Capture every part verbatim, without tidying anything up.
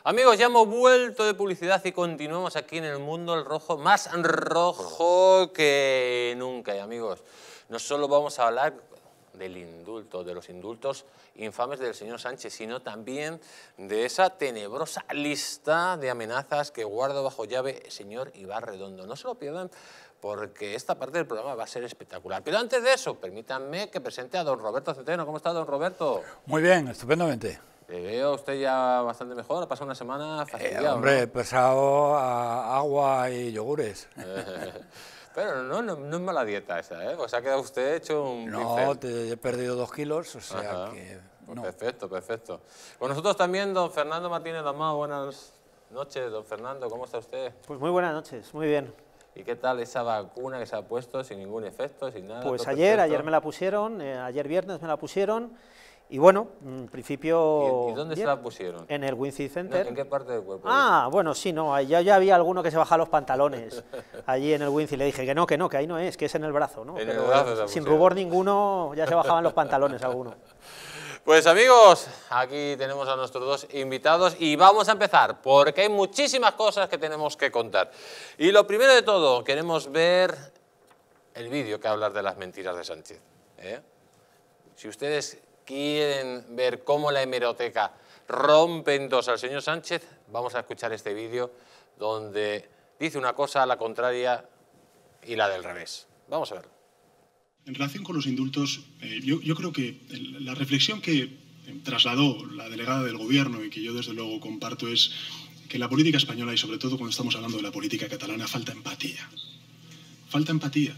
Amigos, ya hemos vuelto de publicidad y continuamos aquí en el mundo el rojo, más rojo que nunca. Y amigos, no solo vamos a hablar del indulto, de los indultos infames del señor Sánchez, sino también de esa tenebrosa lista de amenazas que guarda bajo llave el señor Ibarredondo. No se lo pierdan, porque esta parte del programa va a ser espectacular. Pero antes de eso, permítanme que presente a don Roberto Centeno. ¿Cómo está, don Roberto? Muy bien, estupendamente. Le veo a usted ya bastante mejor, ha pasado una semana fastidiado, eh, Hombre, ¿no? he pasado a agua y yogures. Pero no, no, no es mala dieta esa, ¿eh? Pues ha quedado usted hecho un No, pincel. te, he perdido dos kilos, o sea Ajá. que... Pues no. perfecto, perfecto. Con nosotros también don Fernando Martínez Dalmau. Buenas noches, don Fernando, ¿cómo está usted? Pues muy buenas noches, muy bien. ¿Y qué tal esa vacuna que se ha puesto sin ningún efecto, sin nada? Pues todo ayer, perfecto? ayer me la pusieron, eh, ayer viernes me la pusieron, y bueno, en principio... ¿Y, y dónde bien. se la pusieron? En el Wincy No, Center. ¿en qué parte del cuerpo? Ah, bueno, sí, no, ya, ya había alguno que se bajaba los pantalones allí en el Wincy, le dije que no, que no, que ahí no es, que es en el brazo, ¿no? En el Pero brazo se la sin pusieron. rubor ninguno ya se bajaban los pantalones alguno. Pues amigos, aquí tenemos a nuestros dos invitados y vamos a empezar porque hay muchísimas cosas que tenemos que contar. Y lo primero de todo, queremos ver el vídeo que habla de las mentiras de Sánchez, ¿eh? Si ustedes quieren ver cómo la hemeroteca rompe en dos al señor Sánchez, vamos a escuchar este vídeo donde dice una cosa a la contraria y la del revés. Vamos a verlo. En relación con los indultos, eh, yo, yo creo que el, la reflexión que trasladó la delegada del Gobierno y que yo desde luego comparto es que en la política española y sobre todo cuando estamos hablando de la política catalana falta empatía. Falta empatía.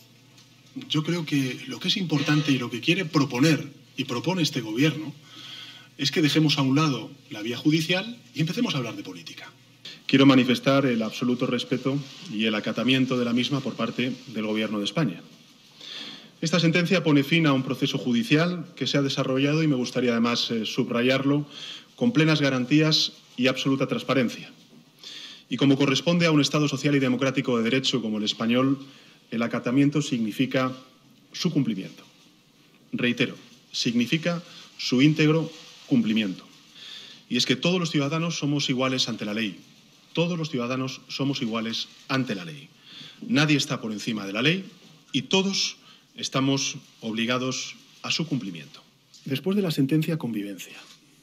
Yo creo que lo que es importante y lo que quiere proponer y propone este Gobierno es que dejemos a un lado la vía judicial y empecemos a hablar de política. Quiero manifestar el absoluto respeto y el acatamiento de la misma por parte del Gobierno de España. Esta sentencia pone fin a un proceso judicial que se ha desarrollado, y me gustaría además eh, subrayarlo, con plenas garantías y absoluta transparencia. Y como corresponde a un Estado social y democrático de derecho como el español, el acatamiento significa su cumplimiento. Reitero, significa su íntegro cumplimiento. Y es que todos los ciudadanos somos iguales ante la ley. Todos los ciudadanos somos iguales ante la ley. Nadie está por encima de la ley y todos estamos obligados a su cumplimiento. Después de la sentencia, convivencia.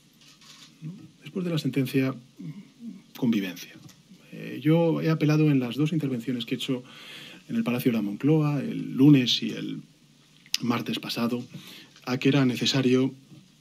¿No? Después de la sentencia, convivencia. Eh, yo he apelado en las dos intervenciones que he hecho en el Palacio de la Moncloa, el lunes y el martes pasado, a que era necesario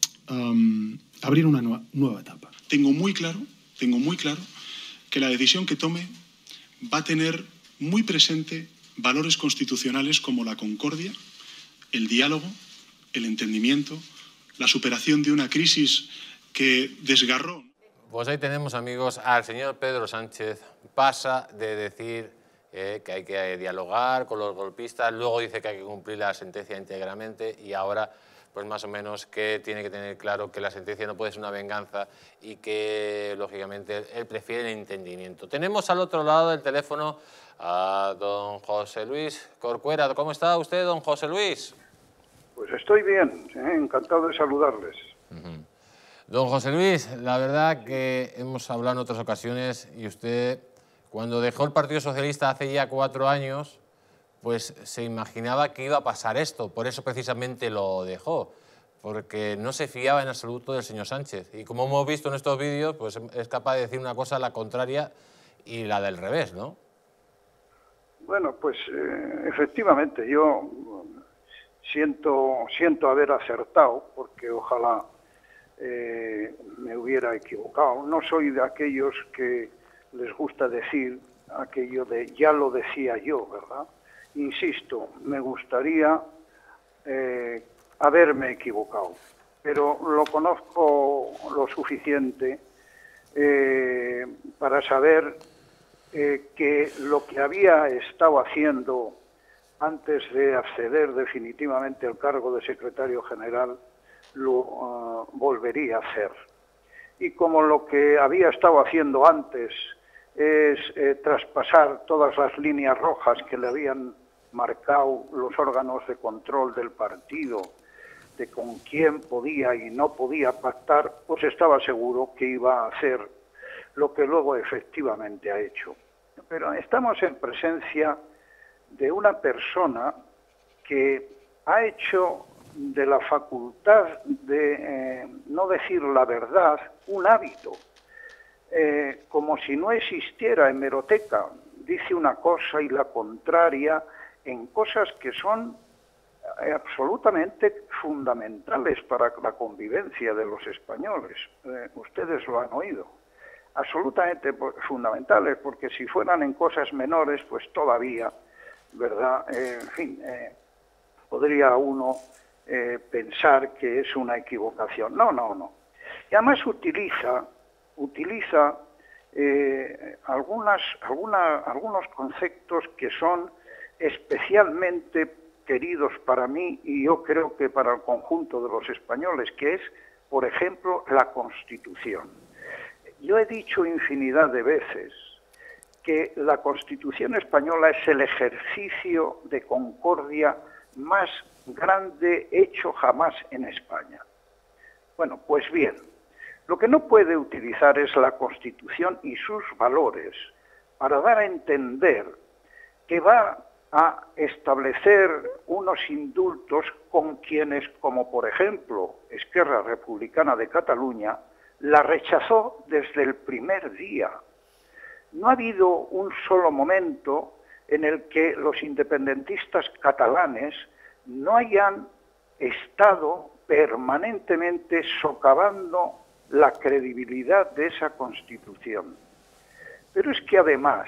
um, abrir una nueva, nueva etapa. Tengo muy claro, tengo muy claro que la decisión que tome va a tener muy presente valores constitucionales como la concordia, el diálogo, el entendimiento, la superación de una crisis que desgarró. Pues ahí tenemos, amigos, al señor Pedro Sánchez. Pasa de decir eh, que hay que dialogar con los golpistas, luego dice que hay que cumplir la sentencia íntegramente y ahora, pues más o menos, que tiene que tener claro que la sentencia no puede ser una venganza y que, lógicamente, él prefiere el entendimiento. Tenemos al otro lado del teléfono a don José Luis Corcuera. ¿Cómo está usted, don José Luis? Pues estoy bien, ¿eh? Encantado de saludarles. Uh-huh. Don José Luis, la verdad que hemos hablado en otras ocasiones y usted, cuando dejó el Partido Socialista hace ya cuatro años, pues se imaginaba que iba a pasar esto, por eso precisamente lo dejó, porque no se fiaba en absoluto del señor Sánchez. Y como hemos visto en estos vídeos, pues es capaz de decir una cosa a la contraria y la del revés, ¿no? Bueno, pues eh, efectivamente, yo siento, siento haber acertado, porque ojalá eh, me hubiera equivocado. No soy de aquellos que les gusta decir aquello de ya lo decía yo, ¿verdad? Insisto, me gustaría eh, haberme equivocado, pero lo conozco lo suficiente eh, para saber eh, que lo que había estado haciendo antes de acceder definitivamente al cargo de secretario general lo uh, volvería a hacer. Y como lo que había estado haciendo antes es eh, traspasar todas las líneas rojas que le habían marcado los órganos de control del partido, de con quién podía y no podía pactar, pues estaba seguro que iba a hacer lo que luego efectivamente ha hecho. Pero estamos en presencia de una persona que ha hecho de la facultad de eh, no decir la verdad un hábito, eh, como si no existiera hemeroteca. Dice una cosa y la contraria en cosas que son eh, absolutamente fundamentales para la convivencia de los españoles. Eh, ustedes lo han oído. Absolutamente fundamentales, porque si fueran en cosas menores, pues todavía, ¿verdad? Eh, en fin, eh, podría uno eh, pensar que es una equivocación. No, no, no. Y además utiliza, utiliza eh, algunas, alguna, algunos conceptos que son especialmente queridos para mí y yo creo que para el conjunto de los españoles, que es, por ejemplo, la Constitución. Yo he dicho infinidad de veces que la Constitución española es el ejercicio de concordia más grande hecho jamás en España. Bueno, pues bien, lo que no puede utilizar es la Constitución y sus valores para dar a entender que va a establecer unos indultos con quienes, como por ejemplo Esquerra Republicana de Cataluña, la rechazó desde el primer día. No ha habido un solo momento en el que los independentistas catalanes no hayan estado permanentemente socavando la credibilidad de esa Constitución. Pero es que además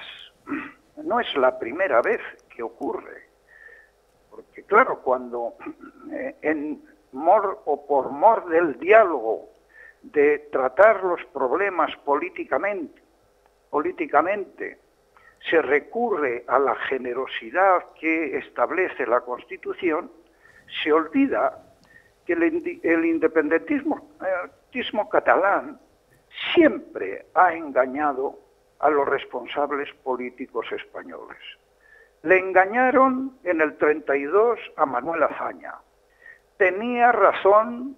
no es la primera vez que ocurre, porque claro, cuando eh, en mor o por mor del diálogo, de tratar los problemas políticamente, políticamente, se recurre a la generosidad que establece la Constitución, se olvida que el, el independentismo, independentismo catalán siempre ha engañado a los responsables políticos españoles. Le engañaron en el treinta y dos a Manuel Azaña. Tenía razón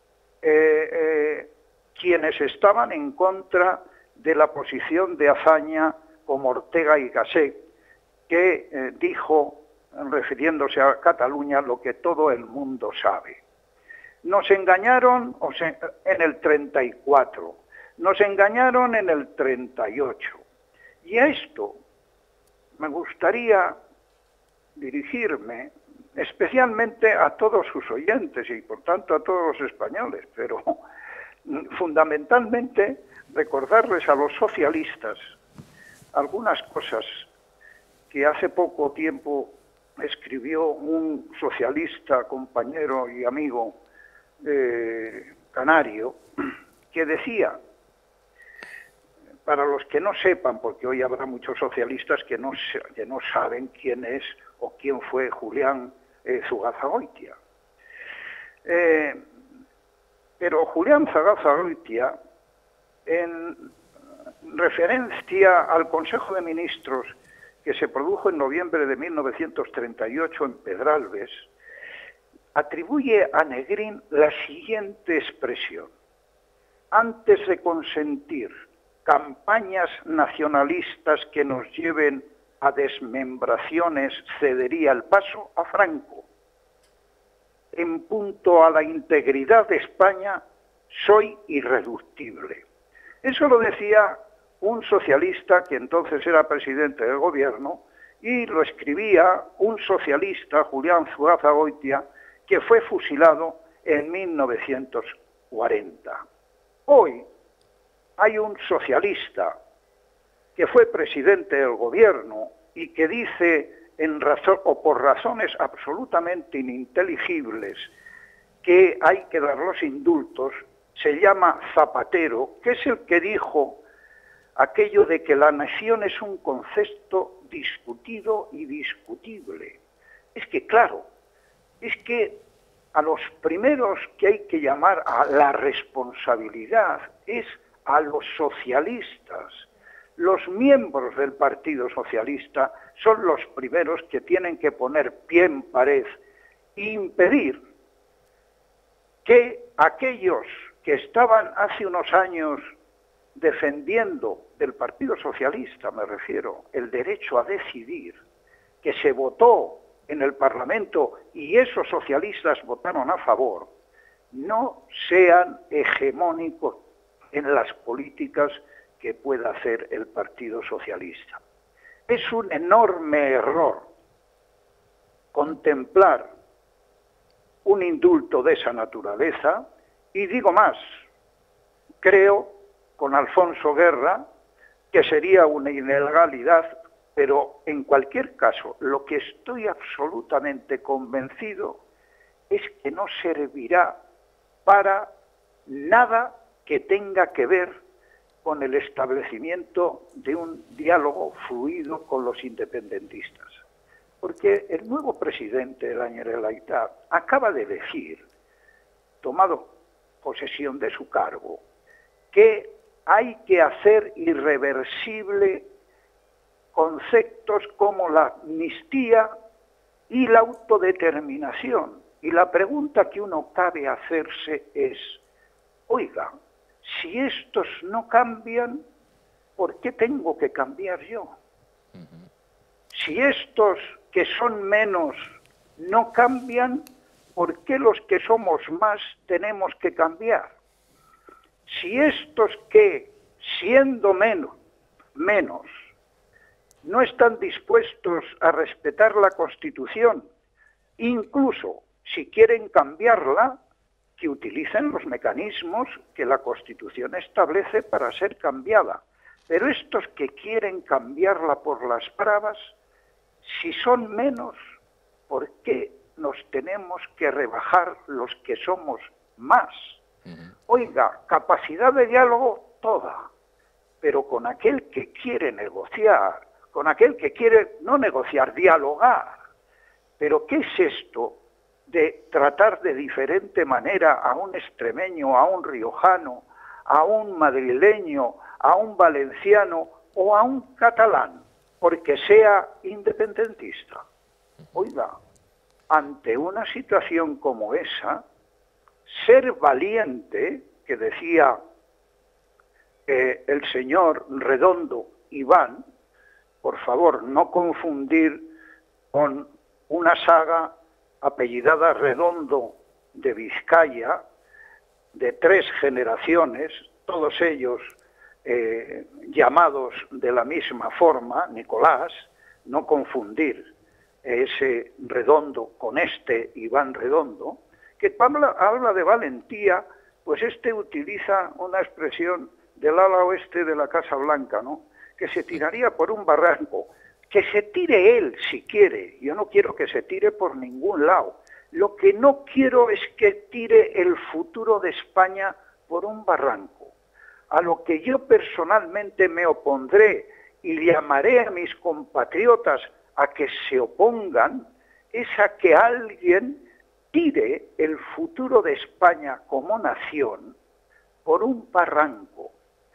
Eh, eh, quienes estaban en contra de la posición de Azaña como Ortega y Gasset, que eh, dijo, refiriéndose a Cataluña, lo que todo el mundo sabe. Nos engañaron o sea, en el treinta y cuatro, nos engañaron en el treinta y ocho. Y a esto me gustaría dirigirme especialmente a todos sus oyentes y por tanto a todos los españoles, pero fundamentalmente recordarles a los socialistas algunas cosas que hace poco tiempo escribió un socialista, compañero y amigo eh, canario, que decía, para los que no sepan, porque hoy habrá muchos socialistas que no, que no saben quién es o quién fue Julián Eh, Zugazagoitia. Eh, pero Julián Zugazagoitia, en referencia al Consejo de Ministros que se produjo en noviembre de mil novecientos treinta y ocho en Pedralbes, atribuye a Negrín la siguiente expresión: antes de consentir campañas nacionalistas que nos lleven a desmembraciones, cedería el paso a Franco. En punto a la integridad de España, soy irreductible. Eso lo decía un socialista que entonces era presidente del gobierno y lo escribía un socialista, Julián Zugazagoitia, que fue fusilado en mil novecientos cuarenta. Hoy hay un socialista que fue presidente del gobierno y que dice, en razón, o por razones absolutamente ininteligibles, que hay que dar los indultos, se llama Zapatero, que es el que dijo aquello de que la nación es un concepto discutido y discutible. Es que, claro, es que a los primeros que hay que llamar a la responsabilidad es a los socialistas. Los miembros del Partido Socialista son los primeros que tienen que poner pie en pared e impedir que aquellos que estaban hace unos años defendiendo del Partido Socialista, me refiero, el derecho a decidir, que se votó en el Parlamento y esos socialistas votaron a favor, no sean hegemónicos en las políticas que pueda hacer el Partido Socialista. Es un enorme error contemplar un indulto de esa naturaleza, y digo más, creo, con Alfonso Guerra, que sería una ilegalidad, pero en cualquier caso, lo que estoy absolutamente convencido es que no servirá para nada que tenga que ver con el establecimiento de un diálogo fluido con los independentistas. Porque el nuevo presidente de la Generalitat acaba de decir, tomado posesión de su cargo, que hay que hacer irreversible conceptos como la amnistía y la autodeterminación. Y la pregunta que uno cabe hacerse es, oiga, si estos no cambian, ¿por qué tengo que cambiar yo? Uh-huh. Si estos que son menos no cambian, ¿por qué los que somos más tenemos que cambiar? Si estos que, siendo menos, menos, no están dispuestos a respetar la Constitución, incluso si quieren cambiarla, que utilicen los mecanismos que la Constitución establece para ser cambiada. Pero estos que quieren cambiarla por las bravas, si son menos, ¿por qué nos tenemos que rebajar los que somos más? Uh-huh. Oiga, capacidad de diálogo toda, pero con aquel que quiere negociar, con aquel que quiere no negociar, dialogar. Pero ¿qué es esto de tratar de diferente manera a un extremeño, a un riojano, a un madrileño, a un valenciano o a un catalán, porque sea independentista? Oiga, ante una situación como esa, ser valiente, que decía eh, el señor Redondo Iván, por favor, no confundir con una saga apellidada Redondo de Vizcaya, de tres generaciones, todos ellos eh, llamados de la misma forma, Nicolás, no confundir ese Redondo con este Iván Redondo, que habla, habla de valentía, pues este utiliza una expresión del ala oeste de la Casa Blanca, ¿no?, que se tiraría por un barranco. Que se tire él si quiere, yo no quiero que se tire por ningún lado. Lo que no quiero es que tire el futuro de España por un barranco. A lo que yo personalmente me opondré y llamaré a mis compatriotas a que se opongan, es a que alguien tire el futuro de España como nación por un barranco.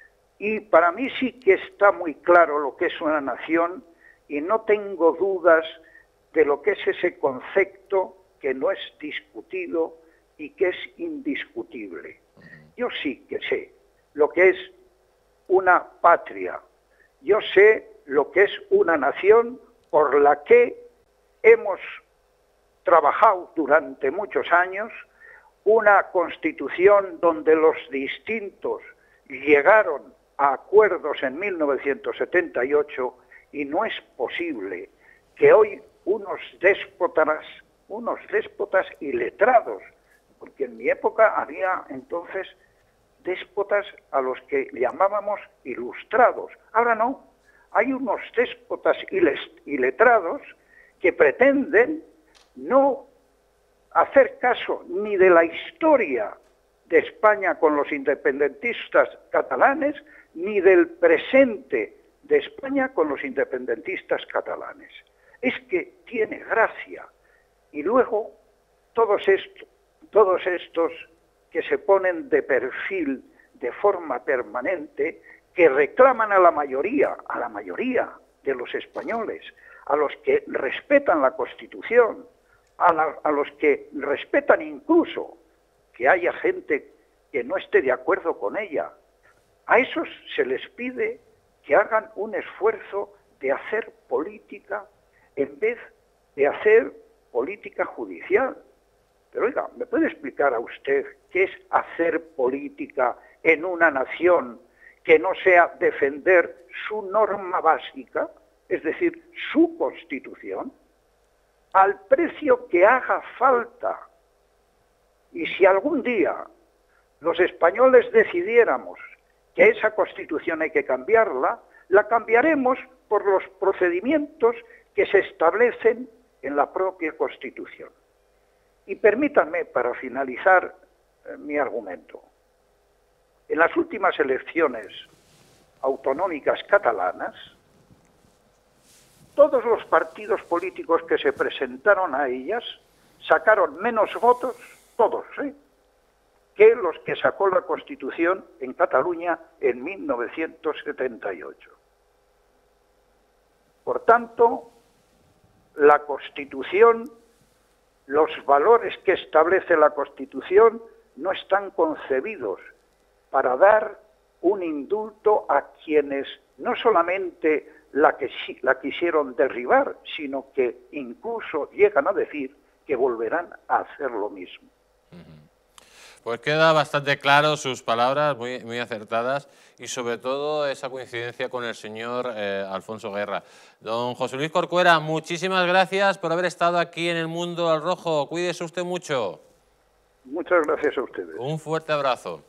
Y para mí sí que está muy claro lo que es una nación, y no tengo dudas de lo que es ese concepto que no es discutido y que es indiscutible. Yo sí que sé lo que es una patria, yo sé lo que es una nación por la que hemos trabajado durante muchos años, una constitución donde los distintos llegaron a acuerdos en mil novecientos setenta y ocho, y no es posible que hoy unos déspotas, unos déspotas iletrados, porque en mi época había entonces déspotas a los que llamábamos ilustrados. Ahora no, hay unos déspotas iletrados que pretenden no hacer caso ni de la historia de España con los independentistas catalanes, ni del presente de España con los independentistas catalanes. Es que tiene gracia. Y luego todos estos, todos estos que se ponen de perfil de forma permanente, que reclaman a la mayoría, a la mayoría de los españoles, a los que respetan la Constitución, a, la, a los que respetan incluso que haya gente que no esté de acuerdo con ella, A esos se les pide que hagan un esfuerzo de hacer política en vez de hacer política judicial. Pero oiga, ¿me puede explicar a usted qué es hacer política en una nación que no sea defender su norma básica, es decir, su Constitución, al precio que haga falta? Y si algún día los españoles decidiéramos que esa Constitución hay que cambiarla, la cambiaremos por los procedimientos que se establecen en la propia Constitución. Y permítanme, para finalizar eh, mi argumento, en las últimas elecciones autonómicas catalanas, todos los partidos políticos que se presentaron a ellas sacaron menos votos, todos, ¿eh?, que los que sacó la Constitución en Cataluña en mil novecientos setenta y ocho. Por tanto, la Constitución, los valores que establece la Constitución no están concebidos para dar un indulto a quienes no solamente la, que, la quisieron derribar, sino que incluso llegan a decir que volverán a hacer lo mismo. Pues queda bastante claro sus palabras, muy, muy acertadas, y sobre todo esa coincidencia con el señor eh, Alfonso Guerra. Don José Luis Corcuera, muchísimas gracias por haber estado aquí en El Mundo al Rojo. Cuídese usted mucho. Muchas gracias a ustedes. Un fuerte abrazo.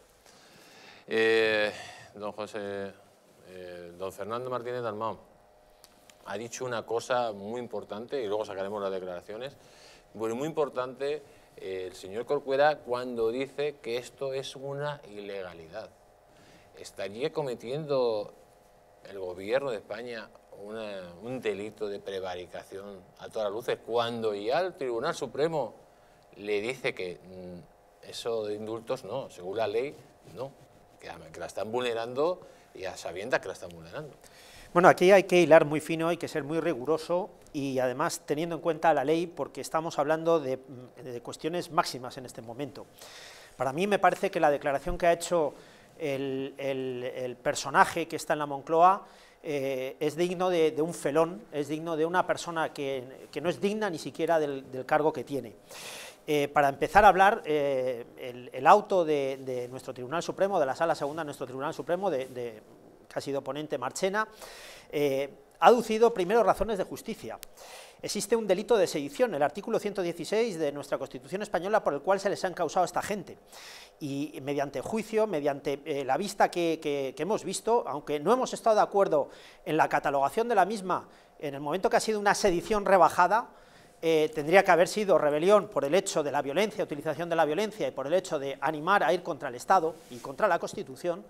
Eh, don José, eh, don Fernando Martínez Dalmau ha dicho una cosa muy importante, y luego sacaremos las declaraciones, muy, muy importante, eh, el señor Corcuera, cuando dice que esto es una ilegalidad. ¿Estaría cometiendo el gobierno de España una, un delito de prevaricación a todas luces cuando ya el Tribunal Supremo le dice que mmm, eso de indultos no, según la ley, no, que, que la están vulnerando y a sabiendas que la están vulnerando? Bueno, aquí hay que hilar muy fino, hay que ser muy riguroso y además teniendo en cuenta la ley, porque estamos hablando de, de cuestiones máximas en este momento. Para mí me parece que la declaración que ha hecho el, el, el personaje que está en la Moncloa eh, es digno de, de un felón, es digno de una persona que, que no es digna ni siquiera del, del cargo que tiene. Eh, para empezar a hablar, eh, el, el auto de, de nuestro Tribunal Supremo, de la Sala Segunda de nuestro Tribunal Supremo, de, de, que ha sido ponente Marchena, eh, ha aducido primero razones de justicia. Existe un delito de sedición, el artículo ciento dieciséis de nuestra Constitución española, por el cual se les ha encausado a esta gente. Y mediante juicio, mediante eh, la vista que, que, que hemos visto, aunque no hemos estado de acuerdo en la catalogación de la misma, en el momento que ha sido una sedición rebajada, Eh, tendría que haber sido rebelión por el hecho de la violencia, utilización de la violencia y por el hecho de animar a ir contra el Estado y contra la Constitución.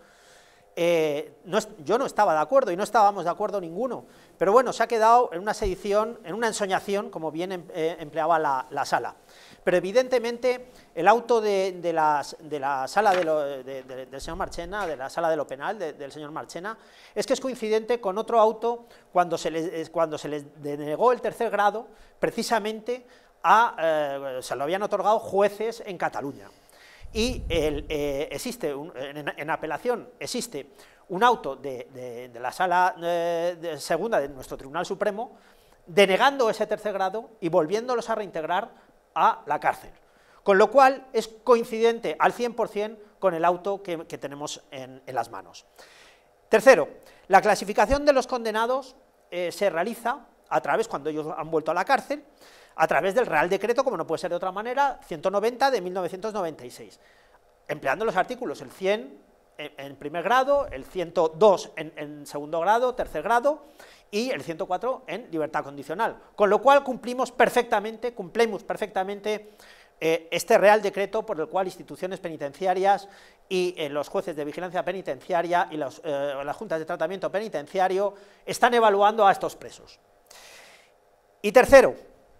Eh, no, yo no estaba de acuerdo y no estábamos de acuerdo ninguno, pero bueno, se ha quedado en una sedición, en una ensoñación, como bien eh, empleaba la, la sala. Pero evidentemente el auto de, de, las, de la sala de lo, de, de, del señor Marchena, de la sala de lo penal de, del señor Marchena, es que es coincidente con otro auto cuando se les, cuando se les denegó el tercer grado, precisamente a, eh, se lo habían otorgado jueces en Cataluña. Y el, eh, existe, un, en, en apelación, existe un auto de, de, de la sala eh, de segunda de nuestro Tribunal Supremo denegando ese tercer grado y volviéndolos a reintegrar a la cárcel, con lo cual es coincidente al cien por cien con el auto que, que tenemos en, en las manos. Tercero, la clasificación de los condenados eh, se realiza a través, cuando ellos han vuelto a la cárcel, a través del Real Decreto, como no puede ser de otra manera, ciento noventa de mil novecientos noventa y seis, empleando los artículos el cien en, en primer grado, el ciento dos en, en segundo grado, tercer grado, y el ciento cuatro en libertad condicional, con lo cual cumplimos perfectamente, cumplimos perfectamente eh, este Real Decreto por el cual instituciones penitenciarias y eh, los jueces de vigilancia penitenciaria y los, eh, las juntas de tratamiento penitenciario están evaluando a estos presos. Y tercero,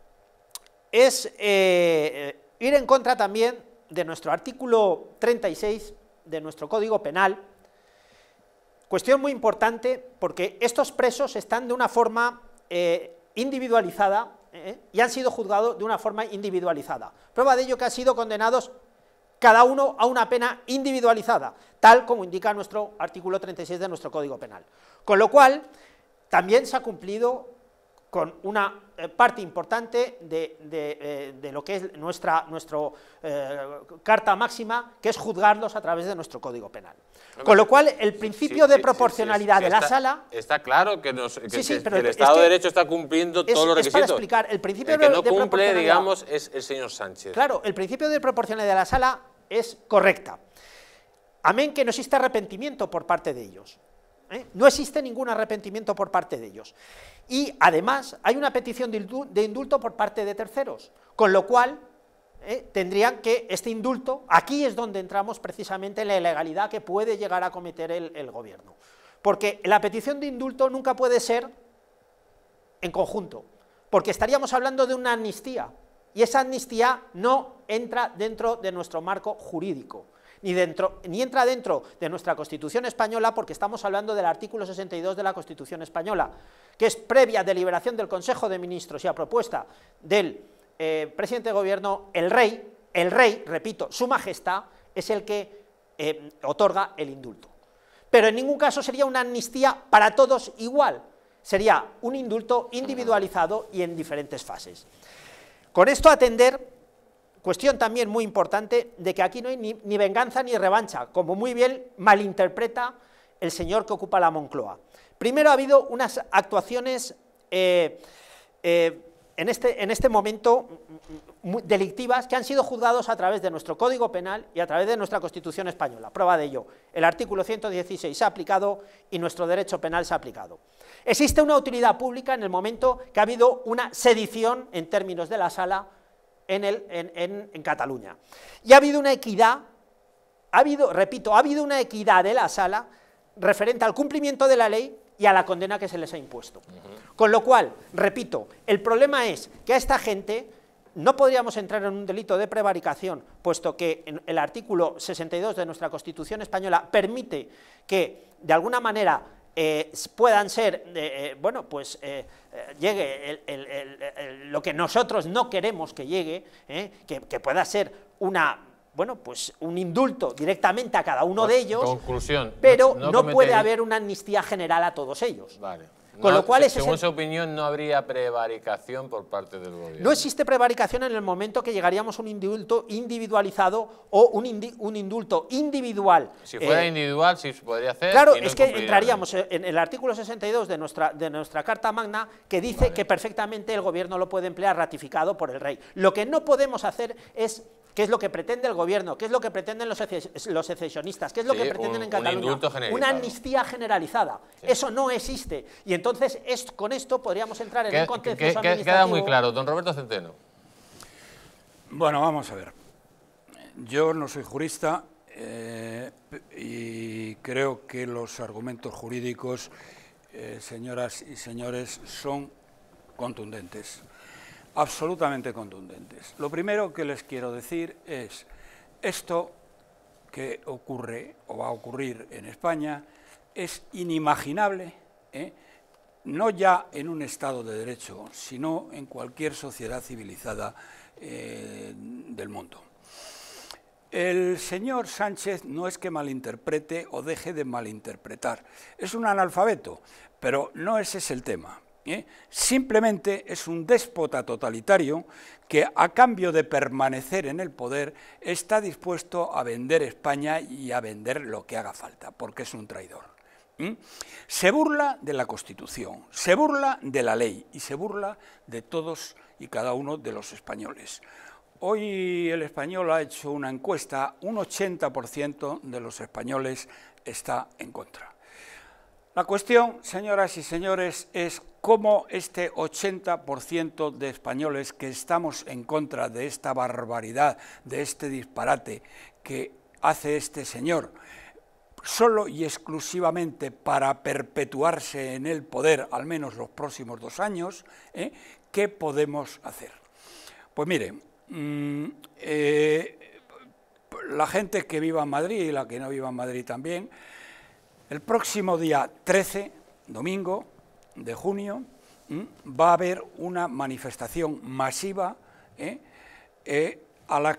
es eh, ir en contra también de nuestro artículo treinta y seis de nuestro Código Penal, cuestión muy importante porque estos presos están de una forma eh, individualizada eh, y han sido juzgados de una forma individualizada. Prueba de ello que han sido condenados cada uno a una pena individualizada, tal como indica nuestro artículo treinta y seis de nuestro Código Penal. Con lo cual, también se ha cumplido con una eh, parte importante de, de, eh, de lo que es nuestra nuestro, eh, carta máxima, que es juzgarlos a través de nuestro Código Penal. Con lo cual, el principio sí, de sí, proporcionalidad sí, sí, de la está, sala... Está claro que, nos, que, Sí, sí, que, pero que el es Estado que de Derecho está cumpliendo es, todos los es requisitos. para explicar, el principio el que de, no de cumple, proporcionalidad, digamos, es el señor Sánchez. Claro, el principio de proporcionalidad de la sala es correcta. Amén que no existe arrepentimiento por parte de ellos. ¿eh? No existe ningún arrepentimiento por parte de ellos. Y además hay una petición de indulto por parte de terceros, con lo cual eh, tendrían que este indulto, aquí es donde entramos precisamente en la ilegalidad que puede llegar a cometer el, el gobierno. Porque la petición de indulto nunca puede ser en conjunto, porque estaríamos hablando de una amnistía, y esa amnistía no entra dentro de nuestro marco jurídico. Ni, dentro, ni entra dentro de nuestra Constitución española, porque estamos hablando del artículo sesenta y dos de la Constitución española, que es previa deliberación del Consejo de Ministros y a propuesta del eh, presidente de gobierno, el rey, el rey, repito, su majestad, es el que eh, otorga el indulto. Pero en ningún caso sería una amnistía para todos igual, sería un indulto individualizado y en diferentes fases. Con esto atender... Cuestión también muy importante de que aquí no hay ni, ni venganza ni revancha, como muy bien malinterpreta el señor que ocupa la Moncloa. Primero ha habido unas actuaciones eh, eh, en, este, en este momento muy delictivas que han sido juzgados a través de nuestro Código Penal y a través de nuestra Constitución española. Prueba de ello, el artículo ciento dieciséis se ha aplicado y nuestro derecho penal se ha aplicado. Existe una utilidad pública en el momento que ha habido una sedición en términos de la sala En, el, en, en, en Cataluña. Y ha habido una equidad, ha habido, repito, ha habido una equidad de la sala referente al cumplimiento de la ley y a la condena que se les ha impuesto. Uh-huh. Con lo cual, repito, el problema es que a esta gente no podríamos entrar en un delito de prevaricación, puesto que en el artículo sesenta y dos de nuestra Constitución española permite que, de alguna manera, Eh, puedan ser, eh, bueno, pues eh, eh, llegue el, el, el, el, lo que nosotros no queremos que llegue, eh, que, que pueda ser una, bueno, pues un indulto directamente a cada uno pues, de ellos, conclusión, pero no, no, no puede cometer... haber una amnistía general a todos ellos. Vale. Con no, lo cual, según ese su opinión, no habría prevaricación por parte del gobierno. No existe prevaricación en el momento que llegaríamos a un indulto individualizado o un, indi un indulto individual. Si fuera eh, individual, sí se podría hacer. Claro, y no es que incumpliría entraríamos en el artículo sesenta y dos de nuestra, de nuestra Carta Magna, que dice vale. que perfectamente el gobierno lo puede emplear ratificado por el rey. Lo que no podemos hacer es... ¿Qué es lo que pretende el gobierno? ¿Qué es lo que pretenden los, los secesionistas? ¿Qué es lo sí, que pretenden un, en Cataluña? Un Una amnistía generalizada. Sí. Eso no existe. Y entonces es, con esto podríamos entrar en ¿Qué, un contexto que, administrativo... Queda muy claro. Don Roberto Centeno. Bueno, vamos a ver. Yo no soy jurista eh, y creo que los argumentos jurídicos, eh, señoras y señores, son contundentes. Absolutamente contundentes. Lo primero que les quiero decir es, esto que ocurre o va a ocurrir en España es inimaginable, ¿eh? no ya en un Estado de Derecho, sino en cualquier sociedad civilizada eh, del mundo. El señor Sánchez no es que malinterprete o deje de malinterpretar, es un analfabeto, pero no ese es el tema. ¿Eh? Simplemente es un déspota totalitario que a cambio de permanecer en el poder está dispuesto a vender España y a vender lo que haga falta, porque es un traidor. ¿Mm? Se burla de la Constitución, se burla de la ley y se burla de todos y cada uno de los españoles. Hoy el Español ha hecho una encuesta, un ochenta por ciento de los españoles está en contra. La cuestión, señoras y señores, es cómo este ochenta por ciento de españoles que estamos en contra de esta barbaridad, de este disparate que hace este señor, solo y exclusivamente para perpetuarse en el poder, al menos los próximos dos años, ¿eh? ¿qué podemos hacer? Pues miren, mmm, eh, la gente que viva en Madrid y la que no viva en Madrid también, el próximo día trece, domingo de junio, ¿m? va a haber una manifestación masiva ¿eh? Eh, a la que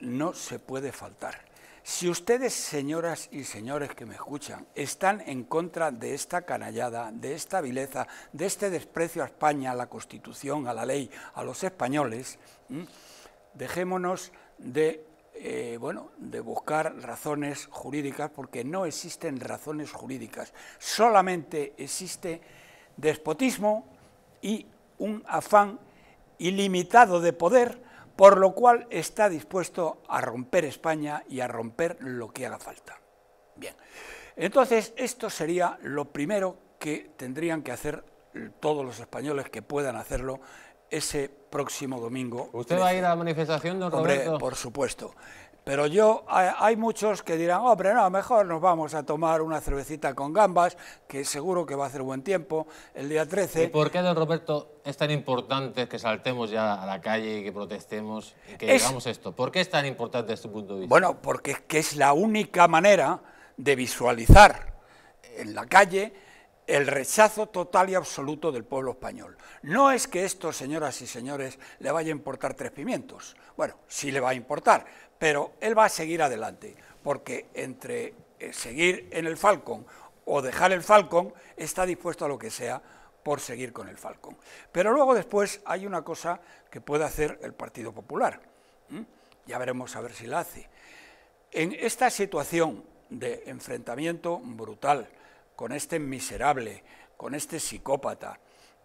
no se puede faltar. Si ustedes, señoras y señores que me escuchan, están en contra de esta canallada, de esta vileza, de este desprecio a España, a la Constitución, a la ley, a los españoles, ¿m? dejémonos de, eh, bueno, de buscar razones jurídicas, porque no existen razones jurídicas, solamente existe despotismo y un afán ilimitado de poder, por lo cual está dispuesto a romper España y a romper lo que haga falta. Bien, entonces esto sería lo primero que tendrían que hacer todos los españoles que puedan hacerlo ese próximo domingo. ¿Usted va a ir a la manifestación, don Roberto? Hombre, por supuesto. Pero yo, hay muchos que dirán, hombre, no, mejor nos vamos a tomar una cervecita con gambas, que seguro que va a hacer buen tiempo, el día trece. ¿Y por qué, don Roberto, es tan importante que saltemos ya a la calle y que protestemos y que Es... digamos esto? ¿Por qué es tan importante desde su punto de vista? Bueno, porque es que es la única manera de visualizar en la calle el rechazo total y absoluto del pueblo español. No es que esto, señoras y señores, le vaya a importar tres pimientos. Bueno, sí le va a importar, pero él va a seguir adelante, porque entre seguir en el Falcon o dejar el Falcon, está dispuesto a lo que sea por seguir con el Falcon. Pero luego después hay una cosa que puede hacer el Partido Popular. ¿Mm? Ya veremos a ver si la hace. En esta situación de enfrentamiento brutal con este miserable, con este psicópata,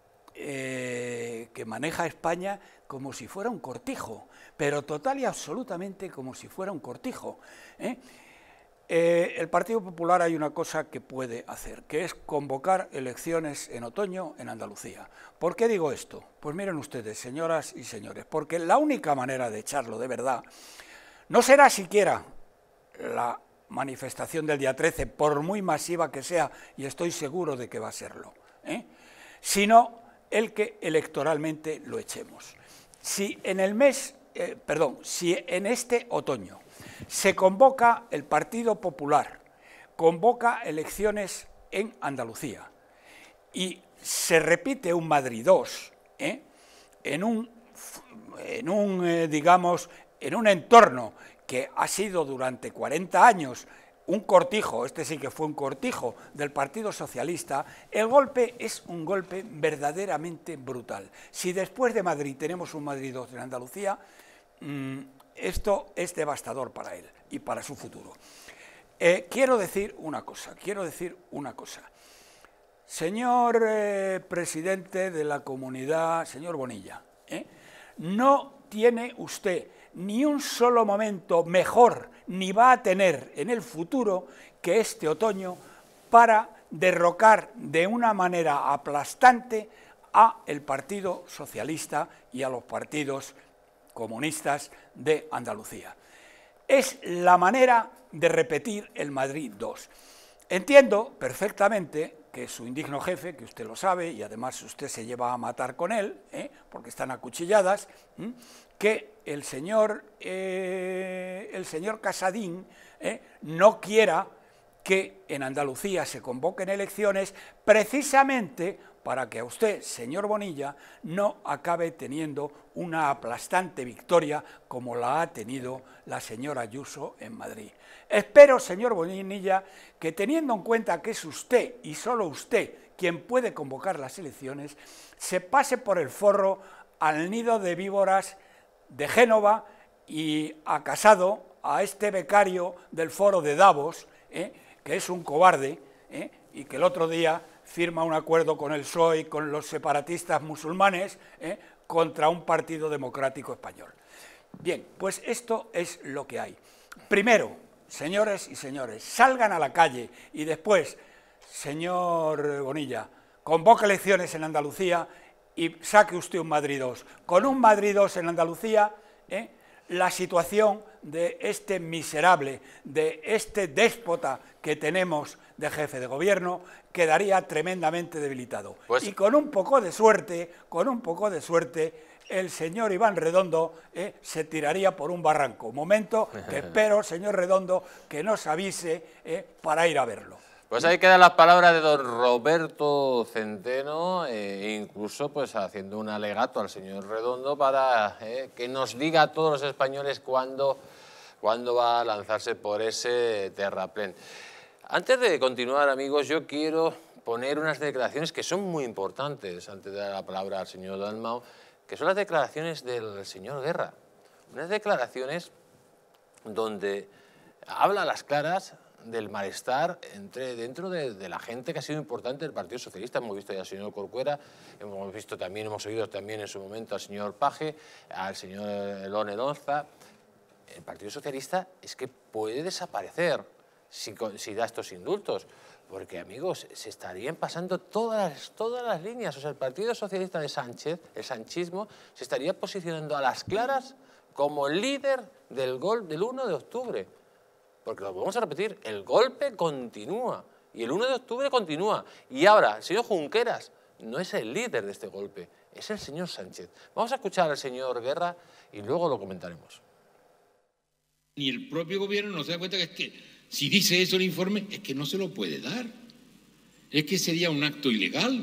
eh, que maneja España como si fuera un cortijo, pero total y absolutamente como si fuera un cortijo. ¿eh? Eh, el Partido Popular hay una cosa que puede hacer, que es convocar elecciones en otoño en Andalucía. ¿Por qué digo esto? Pues miren ustedes, señoras y señores, porque la única manera de echarlo de verdad no será siquiera la manifestación del día trece, por muy masiva que sea, y estoy seguro de que va a serlo, ¿eh? sino el que electoralmente lo echemos. Si en el mes, eh, perdón, si en este otoño se convoca el Partido Popular, convoca elecciones en Andalucía y se repite un Madrid dos, ¿eh? en un, en un eh, digamos, en un entorno que ha sido durante cuarenta años un cortijo, este sí que fue un cortijo del Partido Socialista, el golpe es un golpe verdaderamente brutal. Si después de Madrid tenemos un Madrid dos en Andalucía, mmm, esto es devastador para él y para su futuro. Eh, quiero decir una cosa, quiero decir una cosa. Señor eh, presidente de la comunidad, señor Bonilla, ¿eh? no tiene usted ni un solo momento mejor, ni va a tener en el futuro que este otoño para derrocar de una manera aplastante a el Partido Socialista y a los partidos comunistas de Andalucía. Es la manera de repetir el Madrid dos. Entiendo perfectamente que su indigno jefe, que usted lo sabe, y además usted se lleva a matar con él, ¿eh? porque están acuchilladas, ¿eh? que el señor, eh, el señor Casadín ¿eh? no quiera que en Andalucía se convoquen elecciones precisamente para que a usted, señor Bonilla, no acabe teniendo una aplastante victoria como la ha tenido la señora Ayuso en Madrid. Espero, señor Bonilla, que teniendo en cuenta que es usted y solo usted quien puede convocar las elecciones, se pase por el forro al nido de víboras de Génova y a Casado, a este becario del foro de Davos, ¿eh? que es un cobarde, ¿eh? y que el otro día firma un acuerdo con el P S O E y con los separatistas musulmanes ¿eh? contra un partido democrático español. Bien, pues esto es lo que hay. Primero, señores y señores, salgan a la calle y después, señor Bonilla, convoque elecciones en Andalucía y saque usted un Madrid dos. Con un Madrid dos en Andalucía, ¿eh? la situación de este miserable, de este déspota que tenemos de jefe de gobierno, quedaría tremendamente debilitado. Pues, y con un poco de suerte, con un poco de suerte, el señor Iván Redondo eh, se tiraría por un barranco. Momento que espero, señor Redondo, que nos avise eh, para ir a verlo. Pues ahí quedan las palabras de don Roberto Centeno, eh, incluso pues haciendo un alegato al señor Redondo para eh, que nos diga a todos los españoles cuándo cuándo va a lanzarse por ese terraplén. Antes de continuar, amigos, yo quiero poner unas declaraciones que son muy importantes, antes de dar la palabra al señor Dalmau, que son las declaraciones del señor Guerra. Unas declaraciones donde habla a las claras del malestar entre, dentro de, de la gente que ha sido importante del Partido Socialista. Hemos visto ya al señor Corcuera, hemos visto también, hemos oído también en su momento al señor Paje, al señor Elone Lonza. El Partido Socialista es que puede desaparecer si, si da estos indultos, porque, amigos, se estarían pasando todas las, todas las líneas. O sea, el Partido Socialista de Sánchez, el sanchismo, se estaría posicionando a las claras como líder del gol del uno de octubre. Porque lo vamos a repetir, el golpe continúa y el uno de octubre continúa. Y ahora, el señor Junqueras no es el líder de este golpe, es el señor Sánchez. Vamos a escuchar al señor Guerra y luego lo comentaremos. Ni el propio gobierno no se da cuenta que es que si dice eso el informe es que no se lo puede dar. Es que sería un acto ilegal.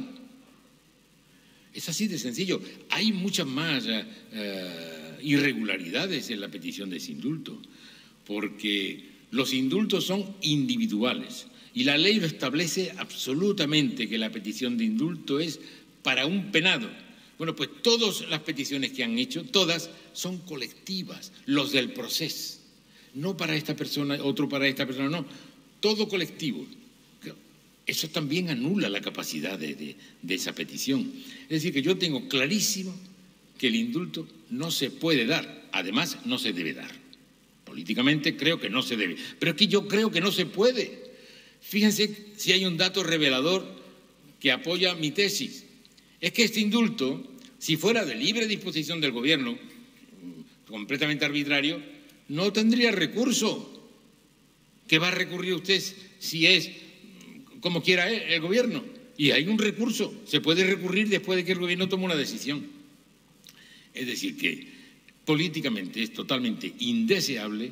Es así de sencillo. Hay muchas más uh, uh, irregularidades en la petición de ese indulto, porque los indultos son individuales y la ley lo establece absolutamente, que la petición de indulto es para un penado. Bueno, pues todas las peticiones que han hecho, todas son colectivas, los del proceso. No para esta persona, otro para esta persona, no, todo colectivo. Eso también anula la capacidad de, de, de esa petición. Es decir, que yo tengo clarísimo que el indulto no se puede dar, además no se debe dar. Políticamente creo que no se debe, pero es que yo creo que no se puede. Fíjense si hay un dato revelador que apoya mi tesis. Es que este indulto, si fuera de libre disposición del gobierno, completamente arbitrario, no tendría recurso. ¿Qué va a recurrir usted si es como quiera el gobierno? Y hay un recurso, se puede recurrir después de que el gobierno tome una decisión. Es decir, que políticamente es totalmente indeseable.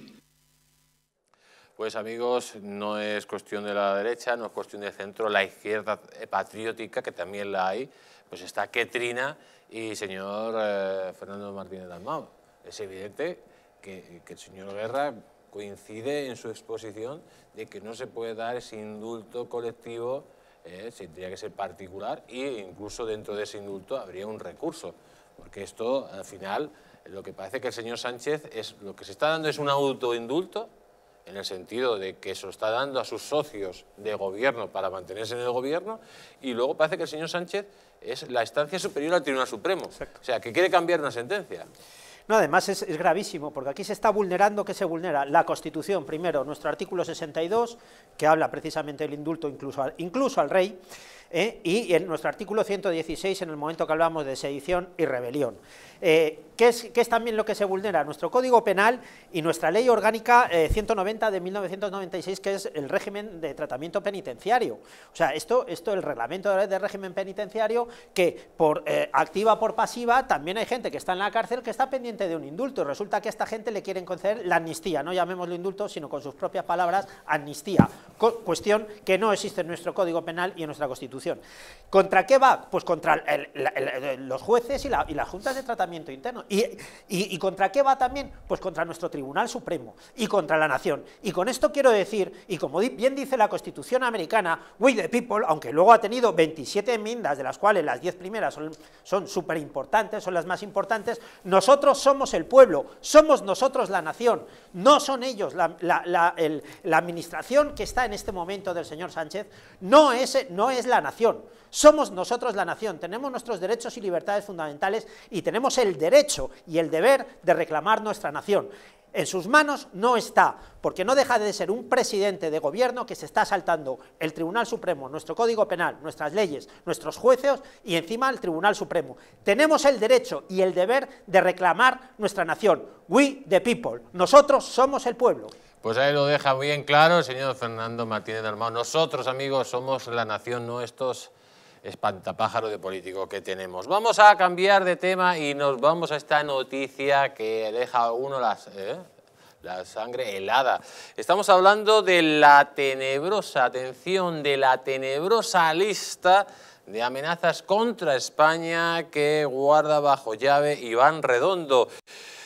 Pues, amigos, no es cuestión de la derecha, no es cuestión del centro, la izquierda patriótica, que también la hay, pues está Ketrina y señor eh, Fernando Martínez Dalmau. Es evidente que, que el señor Guerra coincide en su exposición de que no se puede dar ese indulto colectivo, eh, tendría que ser particular, e incluso dentro de ese indulto habría un recurso, porque esto, al final, lo que parece que el señor Sánchez, es lo que se está dando es un autoindulto, en el sentido de que se lo está dando a sus socios de gobierno para mantenerse en el gobierno, y luego parece que el señor Sánchez es la instancia superior al Tribunal Supremo. Exacto. O sea, que quiere cambiar una sentencia. No, además es, es gravísimo, porque aquí se está vulnerando, ¿qué se vulnera? La Constitución, primero, nuestro artículo sesenta y dos, que habla precisamente del indulto incluso al, incluso al rey, ¿eh? y en nuestro artículo ciento dieciséis, en el momento que hablamos de sedición y rebelión. Eh, ¿qué, es, ¿Qué es también lo que se vulnera? Nuestro Código Penal y nuestra Ley Orgánica eh, ciento noventa de mil novecientos noventa y seis, que es el régimen de tratamiento penitenciario. O sea, esto, esto el reglamento de, de régimen penitenciario, que por eh, activa o por pasiva, también hay gente que está en la cárcel que está pendiente de un indulto, y resulta que a esta gente le quieren conceder la amnistía, no llamémoslo indulto, sino con sus propias palabras, amnistía, Co cuestión que no existe en nuestro Código Penal y en nuestra Constitución. ¿Contra qué va? Pues contra el, el, el, el, los jueces y, la, y las juntas de tratamiento interno. ¿Y, y, ¿Y contra qué va también? Pues contra nuestro Tribunal Supremo y contra la nación. Y con esto quiero decir, y como bien dice la Constitución americana, we the people, aunque luego ha tenido veintisiete enmiendas, de las cuales las diez primeras son súper importantes, son las más importantes, nosotros somos el pueblo, somos nosotros la nación, no son ellos. La, la, la, el, la administración que está en este momento del señor Sánchez no es, no es la nación, somos nosotros la nación, tenemos nuestros derechos y libertades fundamentales y tenemos el derecho y el deber de reclamar nuestra nación. En sus manos no está, porque no deja de ser un presidente de gobierno que se está saltando el Tribunal Supremo, nuestro Código Penal, nuestras leyes, nuestros jueces y encima el Tribunal Supremo. Tenemos el derecho y el deber de reclamar nuestra nación. We the people, nosotros somos el pueblo. Pues ahí lo deja bien claro el señor Fernando Martínez Dalmau. Nosotros, amigos, somos la nación, no estos espantapájaros de políticos que tenemos. Vamos a cambiar de tema y nos vamos a esta noticia que deja a uno las, eh, la sangre helada. Estamos hablando de la tenebrosa, atención, de la tenebrosa lista de amenazas contra España que guarda bajo llave Iván Redondo.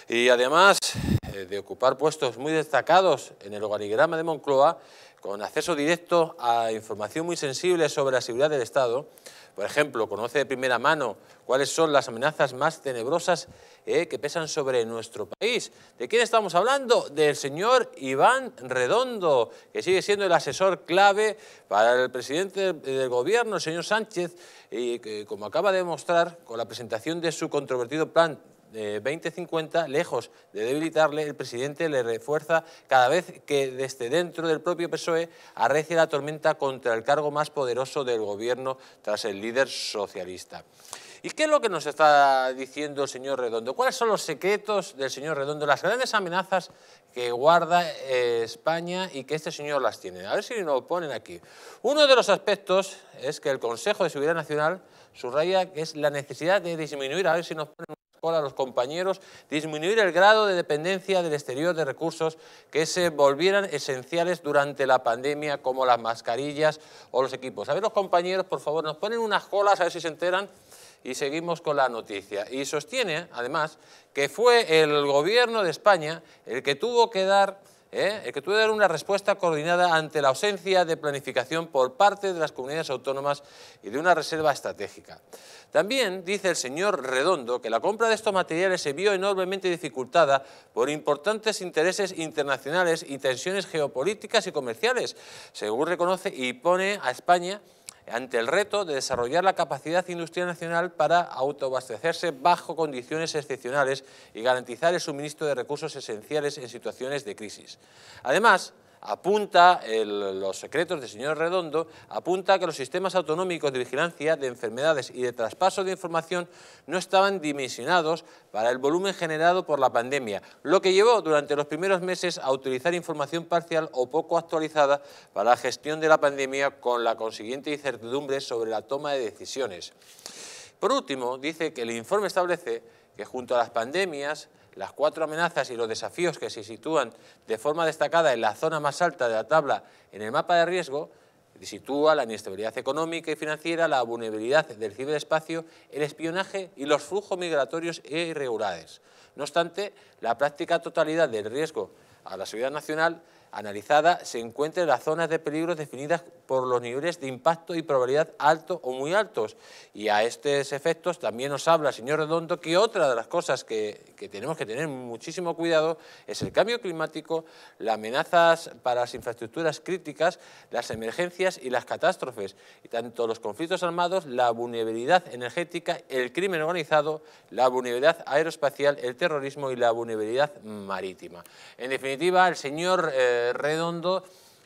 Y además eh, de ocupar puestos muy destacados en el organigrama de Moncloa, con acceso directo a información muy sensible sobre la seguridad del Estado. Por ejemplo, conoce de primera mano cuáles son las amenazas más tenebrosas eh, que pesan sobre nuestro país. ¿De quién estamos hablando? Del señor Iván Redondo, que sigue siendo el asesor clave para el presidente del gobierno, el señor Sánchez, y que, como acaba de demostrar con la presentación de su controvertido plan de veinte cincuenta, lejos de debilitarle, el presidente le refuerza cada vez que desde dentro del propio P S O E arrecia la tormenta contra el cargo más poderoso del gobierno tras el líder socialista. ¿Y qué es lo que nos está diciendo el señor Redondo? ¿Cuáles son los secretos del señor Redondo? Las grandes amenazas que guarda eh, España y que este señor las tiene. A ver si nos lo ponen aquí. Uno de los aspectos es que el Consejo de Seguridad Nacional subraya que es la necesidad de disminuir, a ver si nos ponen a los compañeros, disminuir el grado de dependencia del exterior de recursos que se volvieran esenciales durante la pandemia, como las mascarillas o los equipos. A ver los compañeros, por favor, nos ponen unas colas, a ver si se enteran, y seguimos con la noticia. Y sostiene, además, que fue el gobierno de España el que tuvo que dar ¿Eh? el que tuvo que dar una respuesta coordinada ante la ausencia de planificación por parte de las comunidades autónomas y de una reserva estratégica. También dice el señor Redondo que la compra de estos materiales se vio enormemente dificultada por importantes intereses internacionales y tensiones geopolíticas y comerciales, según reconoce, y pone a España ante el reto de desarrollar la capacidad industrial nacional para autoabastecerse bajo condiciones excepcionales y garantizar el suministro de recursos esenciales en situaciones de crisis. Además, apunta, el, los secretos del señor Redondo, apunta que los sistemas autonómicos de vigilancia de enfermedades y de traspaso de información no estaban dimensionados para el volumen generado por la pandemia, lo que llevó durante los primeros meses a utilizar información parcial o poco actualizada para la gestión de la pandemia, con la consiguiente incertidumbre sobre la toma de decisiones. Por último, dice que el informe establece que junto a las pandemias, las cuatro amenazas y los desafíos que se sitúan de forma destacada en la zona más alta de la tabla en el mapa de riesgo, sitúa la inestabilidad económica y financiera, la vulnerabilidad del ciberespacio, el espionaje y los flujos migratorios e irregulares. No obstante, la práctica totalidad del riesgo a la seguridad nacional analizada se encuentra en las zonas de peligro definidas por los niveles de impacto y probabilidad alto o muy altos. Y a estos efectos también nos habla el señor Redondo que otra de las cosas que, que tenemos que tener muchísimo cuidado es el cambio climático, las amenazas para las infraestructuras críticas, las emergencias y las catástrofes, y tanto los conflictos armados, la vulnerabilidad energética, el crimen organizado, la vulnerabilidad aeroespacial, el terrorismo y la vulnerabilidad marítima. En definitiva, el señor eh, Redondo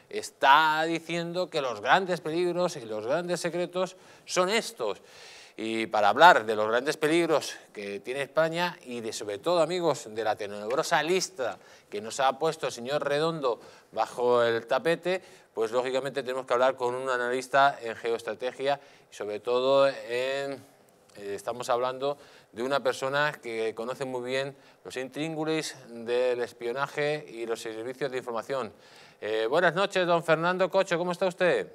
está diciendo que los grandes peligros y los grandes secretos son estos. Y para hablar de los grandes peligros que tiene España y de, sobre todo, amigos, de la tenebrosa lista que nos ha puesto el señor Redondo bajo el tapete, pues lógicamente tenemos que hablar con un analista en geoestrategia y sobre todo en... Eh, estamos hablando de una persona que conoce muy bien los intríngulis del espionaje y los servicios de información. Eh, buenas noches, don Fernando Cocho, ¿cómo está usted?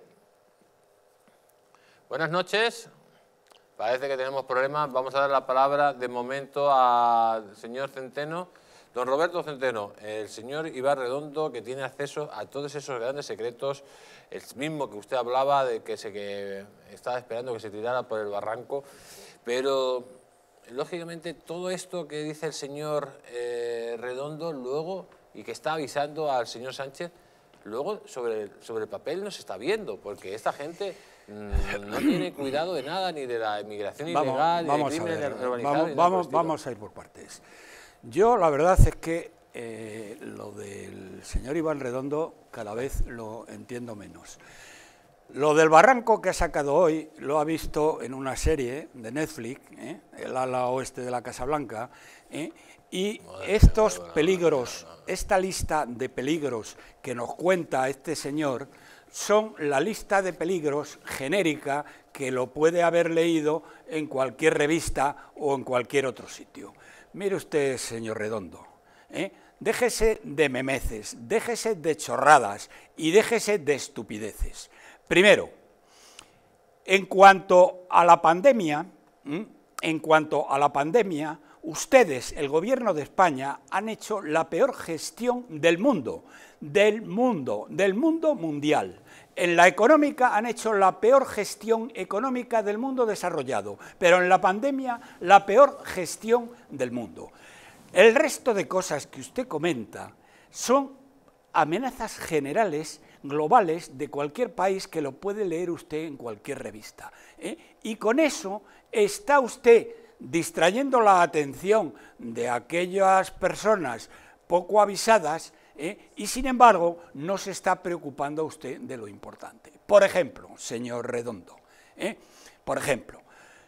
Buenas noches. Parece que tenemos problemas. Vamos a dar la palabra de momento al señor Centeno. Don Roberto Centeno, el señor Iván Redondo, que tiene acceso a todos esos grandes secretos, el mismo que usted hablaba de que se que estaba esperando que se tirara por el barranco, pero lógicamente todo esto que dice el señor eh, Redondo luego, y que está avisando al señor Sánchez, luego sobre, sobre el papel no se está viendo, porque esta gente mmm, no tiene cuidado de nada, ni de la inmigración vamos, ilegal, ni vamos del crimen a ver, organizado. Vamos, vamos, vamos a ir por partes. Yo la verdad es que eh, lo del señor Iván Redondo cada vez lo entiendo menos. Lo del barranco que ha sacado hoy lo ha visto en una serie de Netflix, ¿eh? El ala oeste de la Casa Blanca, ¿eh? Y estos peligros, esta lista de peligros que nos cuenta este señor, son la lista de peligros genérica que lo puede haber leído en cualquier revista o en cualquier otro sitio. Mire usted, señor Redondo, ¿eh? Déjese de memeces, déjese de chorradas y déjese de estupideces. Primero, en cuanto a la pandemia, ¿eh? en cuanto a la pandemia, ustedes, el gobierno de España, han hecho la peor gestión del mundo, del mundo, del mundo mundial. En la económica han hecho la peor gestión económica del mundo desarrollado, pero en la pandemia la peor gestión del mundo. El resto de cosas que usted comenta son amenazas generales, globales, de cualquier país, que lo puede leer usted en cualquier revista, ¿eh? Y con eso está usted distrayendo la atención de aquellas personas poco avisadas, ¿eh? Y sin embargo no se está preocupando usted de lo importante. Por ejemplo, señor Redondo, ¿eh? por ejemplo,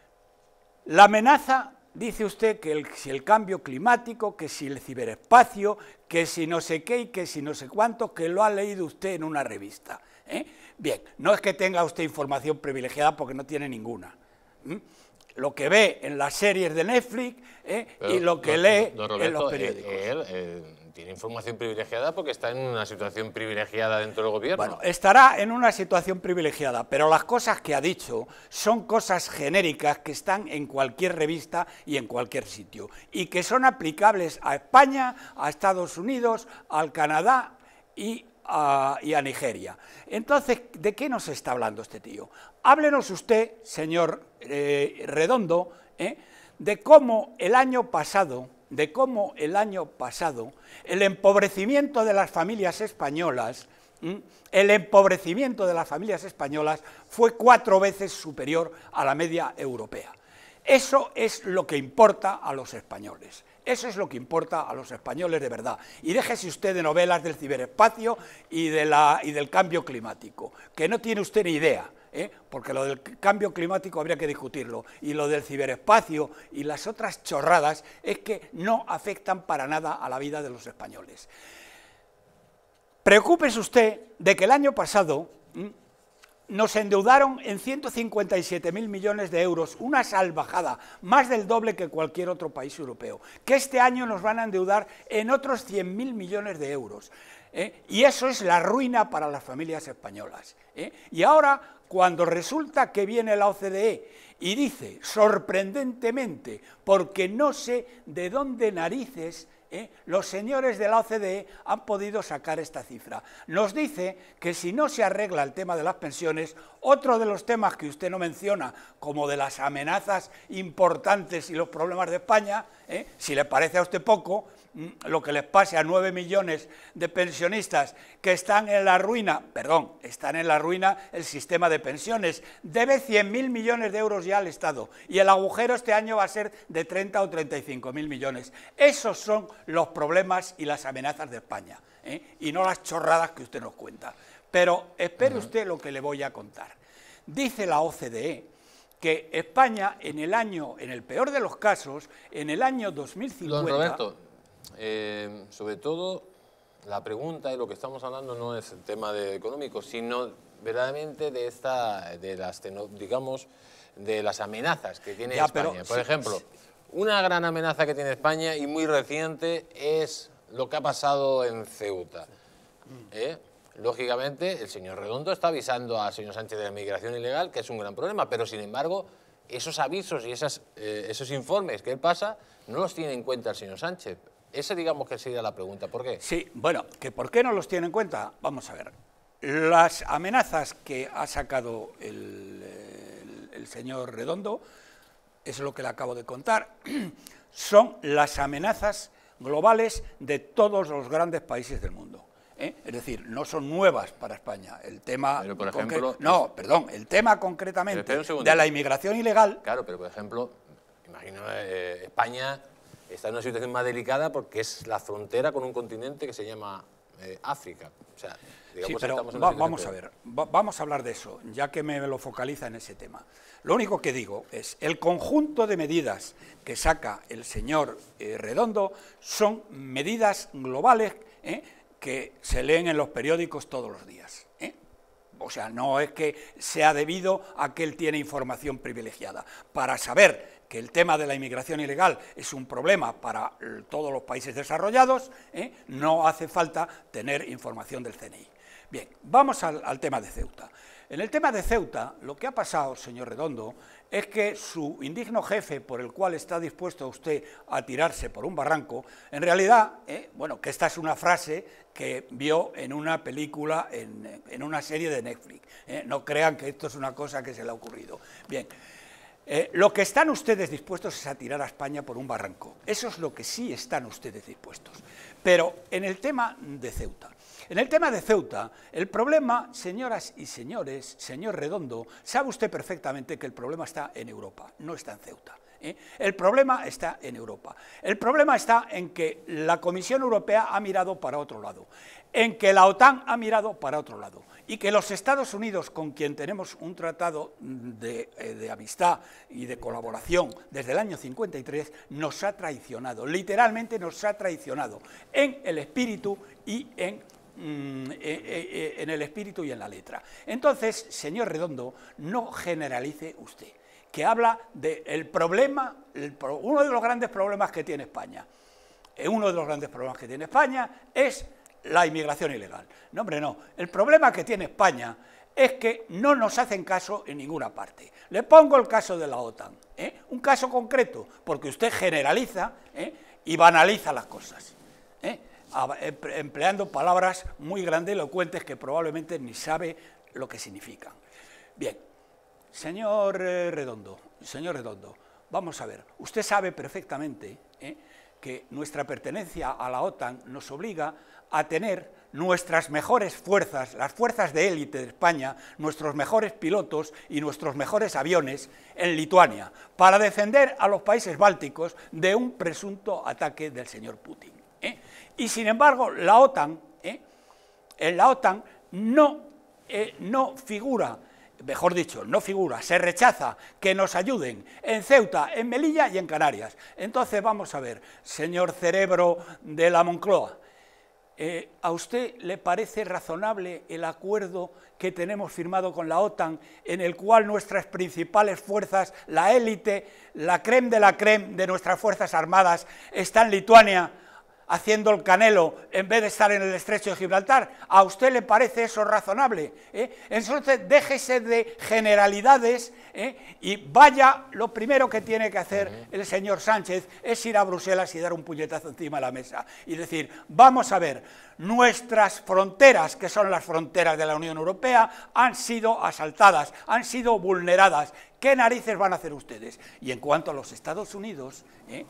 la amenaza, dice usted que el, si el cambio climático, que si el ciberespacio, que si no sé qué y que si no sé cuánto, que lo ha leído usted en una revista, ¿eh? Bien, no es que tenga usted información privilegiada porque no tiene ninguna. ¿eh? Lo que ve en las series de Netflix, ¿eh? y lo que don, lee don Roberto, en los periódicos. Él, él tiene información privilegiada porque está en una situación privilegiada dentro del gobierno. Bueno, estará en una situación privilegiada, pero las cosas que ha dicho son cosas genéricas que están en cualquier revista y en cualquier sitio, y que son aplicables a España, a Estados Unidos, al Canadá y a, y a Nigeria. Entonces, ¿de qué nos está hablando este tío? Háblenos usted, señor eh, Redondo, ¿eh? de cómo el año pasado, de cómo el año pasado el empobrecimiento de las familias españolas, ¿eh? el empobrecimiento de las familias españolas fue cuatro veces superior a la media europea. Eso es lo que importa a los españoles. Eso es lo que importa a los españoles de verdad. Y déjese usted de novelas del ciberespacio y, de la, y del cambio climático, que no tiene usted ni idea. ¿Eh? Porque lo del cambio climático habría que discutirlo, y lo del ciberespacio y las otras chorradas es que no afectan para nada a la vida de los españoles. Preocúpese usted de que el año pasado ¿eh? nos endeudaron en ciento cincuenta y siete mil millones de euros, una salvajada, más del doble que cualquier otro país europeo, que este año nos van a endeudar en otros cien mil millones de euros. ¿eh? Y eso es la ruina para las familias españolas. ¿eh? Y ahora, cuando resulta que viene la O C D E y dice, sorprendentemente, porque no sé de dónde narices, ¿eh? los señores de la O C D E han podido sacar esta cifra. Nos dice que si no se arregla el tema de las pensiones, otro de los temas que usted no menciona, como de las amenazas importantes y los problemas de España, ¿eh? si le parece a usted poco, lo que les pase a nueve millones de pensionistas que están en la ruina, perdón, están en la ruina el sistema de pensiones, debe cien mil millones de euros ya al Estado, y el agujero este año va a ser de treinta o treinta y cinco mil millones. Esos son los problemas y las amenazas de España, ¿eh? y no las chorradas que usted nos cuenta. Pero espere uh-huh. usted lo que le voy a contar. Dice la O C D E que España en el año, en el peor de los casos, en el año dos mil cincuenta... Don Roberto, Eh, sobre todo, la pregunta y lo que estamos hablando no es el tema de económico, sino verdaderamente de esta, de las, digamos, de las amenazas que tiene ya, España. Pero, Por sí, ejemplo, sí. una gran amenaza que tiene España y muy reciente es lo que ha pasado en Ceuta. ¿Eh? Lógicamente, el señor Redondo está avisando al señor Sánchez de la migración ilegal, que es un gran problema, pero sin embargo, esos avisos y esas, eh, esos informes que él pasa no los tiene en cuenta el señor Sánchez. Esa, digamos, que sería la pregunta. ¿Por qué? Sí, bueno, que ¿por qué no los tiene en cuenta? Vamos a ver. Las amenazas que ha sacado el, el, el señor Redondo, es lo que le acabo de contar, son las amenazas globales de todos los grandes países del mundo. ¿eh? Es decir, no son nuevas para España. El tema... Pero, por ejemplo... No, perdón, el tema concretamente de la inmigración ilegal... Claro, pero, por ejemplo, imagino eh, España... está en una situación más delicada porque es la frontera con un continente que se llama eh, África. O sea, digamos, sí, pero estamos en va, vamos a ver, va, vamos a hablar de eso, ya que me lo focaliza en ese tema. Lo único que digo es, el conjunto de medidas que saca el señor eh, Redondo son medidas globales eh, que se leen en los periódicos todos los días. ¿eh? O sea, no es que sea debido a que él tiene información privilegiada. Para saber que el tema de la inmigración ilegal es un problema para todos los países desarrollados, ¿eh? no hace falta tener información del C N I. Bien, vamos al, al tema de Ceuta. En el tema de Ceuta, lo que ha pasado, señor Redondo, es que su indigno jefe, por el cual está dispuesto usted a tirarse por un barranco, en realidad, eh, bueno, que esta es una frase que vio en una película, en, en una serie de Netflix. Eh, no crean que esto es una cosa que se le ha ocurrido. Bien, eh, lo que están ustedes dispuestos es a tirar a España por un barranco. Eso es lo que sí están ustedes dispuestos. Pero en el tema de Ceuta, En el tema de Ceuta, el problema, señoras y señores, señor Redondo, sabe usted perfectamente que el problema está en Europa, no está en Ceuta. ¿eh? El problema está en Europa. El problema está en que la Comisión Europea ha mirado para otro lado, en que la OTAN ha mirado para otro lado, y que los Estados Unidos, con quien tenemos un tratado de, de amistad y de colaboración desde el año cincuenta y tres, nos ha traicionado, literalmente nos ha traicionado, en el espíritu y en... en el espíritu y en la letra. Entonces, señor Redondo, no generalice usted, que habla del problema, el, uno de los grandes problemas que tiene España. Uno de los grandes problemas que tiene España es la inmigración ilegal. No, hombre, no. El problema que tiene España es que no nos hacen caso en ninguna parte. Le pongo el caso de la OTAN, ¿eh? un caso concreto, porque usted generaliza ¿eh? y banaliza las cosas. ¿eh? empleando palabras muy grandilocuentes que probablemente ni sabe lo que significan. Bien, señor Redondo, señor Redondo, vamos a ver, usted sabe perfectamente ¿eh? que nuestra pertenencia a la OTAN nos obliga a tener nuestras mejores fuerzas, las fuerzas de élite de España, nuestros mejores pilotos y nuestros mejores aviones en Lituania, para defender a los países bálticos de un presunto ataque del señor Putin. ¿eh? Y sin embargo, la OTAN, ¿eh? en la OTAN no, eh, no figura, mejor dicho, no figura, se rechaza que nos ayuden en Ceuta, en Melilla y en Canarias. Entonces vamos a ver, señor cerebro de la Moncloa, eh, ¿a usted le parece razonable el acuerdo que tenemos firmado con la OTAN, en el cual nuestras principales fuerzas, la élite, la crème de la crème de nuestras fuerzas armadas, está en Lituania, haciendo el Canelo en vez de estar en el estrecho de Gibraltar? ¿A usted le parece eso razonable? ¿Eh? Entonces déjese de generalidades ¿eh? y vaya, lo primero que tiene que hacer el señor Sánchez es ir a Bruselas y dar un puñetazo encima de la mesa y decir, vamos a ver, nuestras fronteras, que son las fronteras de la Unión Europea, han sido asaltadas, han sido vulneradas. ¿Qué narices van a hacer ustedes? Y en cuanto a los Estados Unidos, ¿eh?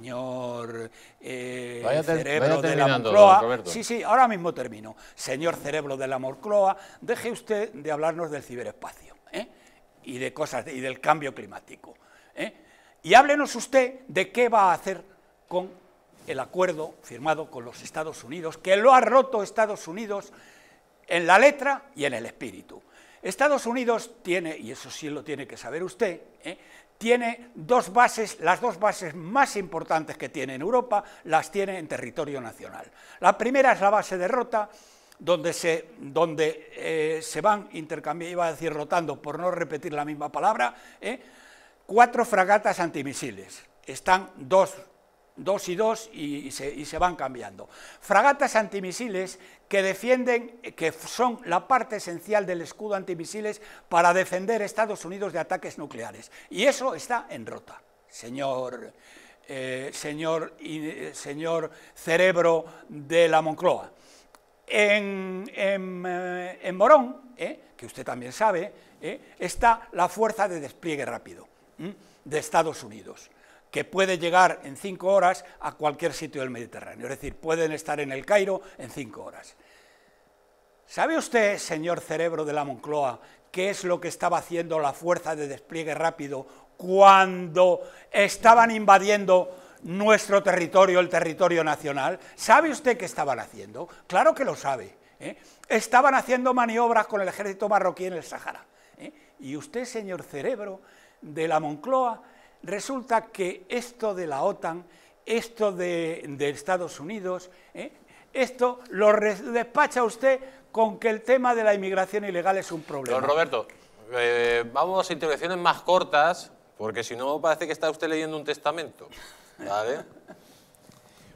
señor eh, vaya ter, cerebro vaya de la Moncloa, sí, sí, ahora mismo termino, señor cerebro de la Moncloa, deje usted de hablarnos del ciberespacio ¿eh? y de cosas y del cambio climático, ¿eh? y háblenos usted de qué va a hacer con el acuerdo firmado con los Estados Unidos, que lo ha roto Estados Unidos en la letra y en el espíritu. Estados Unidos tiene, y eso sí lo tiene que saber usted, ¿eh? tiene dos bases, las dos bases más importantes que tiene en Europa, las tiene en territorio nacional. La primera es la base de Rota, donde se, donde, eh, se van intercambiando, iba a decir rotando, por no repetir la misma palabra, ¿eh? cuatro fragatas antimisiles. Están dos, dos y dos y, y, se, y se van cambiando. Fragatas antimisiles que defienden, que son la parte esencial del escudo antimisiles para defender a Estados Unidos de ataques nucleares. Y eso está en Rota, señor, eh, señor, eh, señor cerebro de la Moncloa. En, en, eh, en Morón, eh, que usted también sabe, eh, está la Fuerza de Despliegue Rápido ¿eh? de Estados Unidos, que puede llegar en cinco horas a cualquier sitio del Mediterráneo, es decir, pueden estar en el Cairo en cinco horas. ¿Sabe usted, señor cerebro de la Moncloa, qué es lo que estaba haciendo la Fuerza de Despliegue Rápido cuando estaban invadiendo nuestro territorio, el territorio nacional? ¿Sabe usted qué estaban haciendo? Claro que lo sabe. ¿eh? Estaban haciendo maniobras con el ejército marroquí en el Sáhara. ¿eh? Y usted, señor cerebro de la Moncloa, resulta que esto de la OTAN, esto de, de Estados Unidos, ¿eh? esto lo despacha usted con que el tema de la inmigración ilegal es un problema. Don Roberto, eh, vamos a intervenciones más cortas, porque si no parece que está usted leyendo un testamento, ¿vale?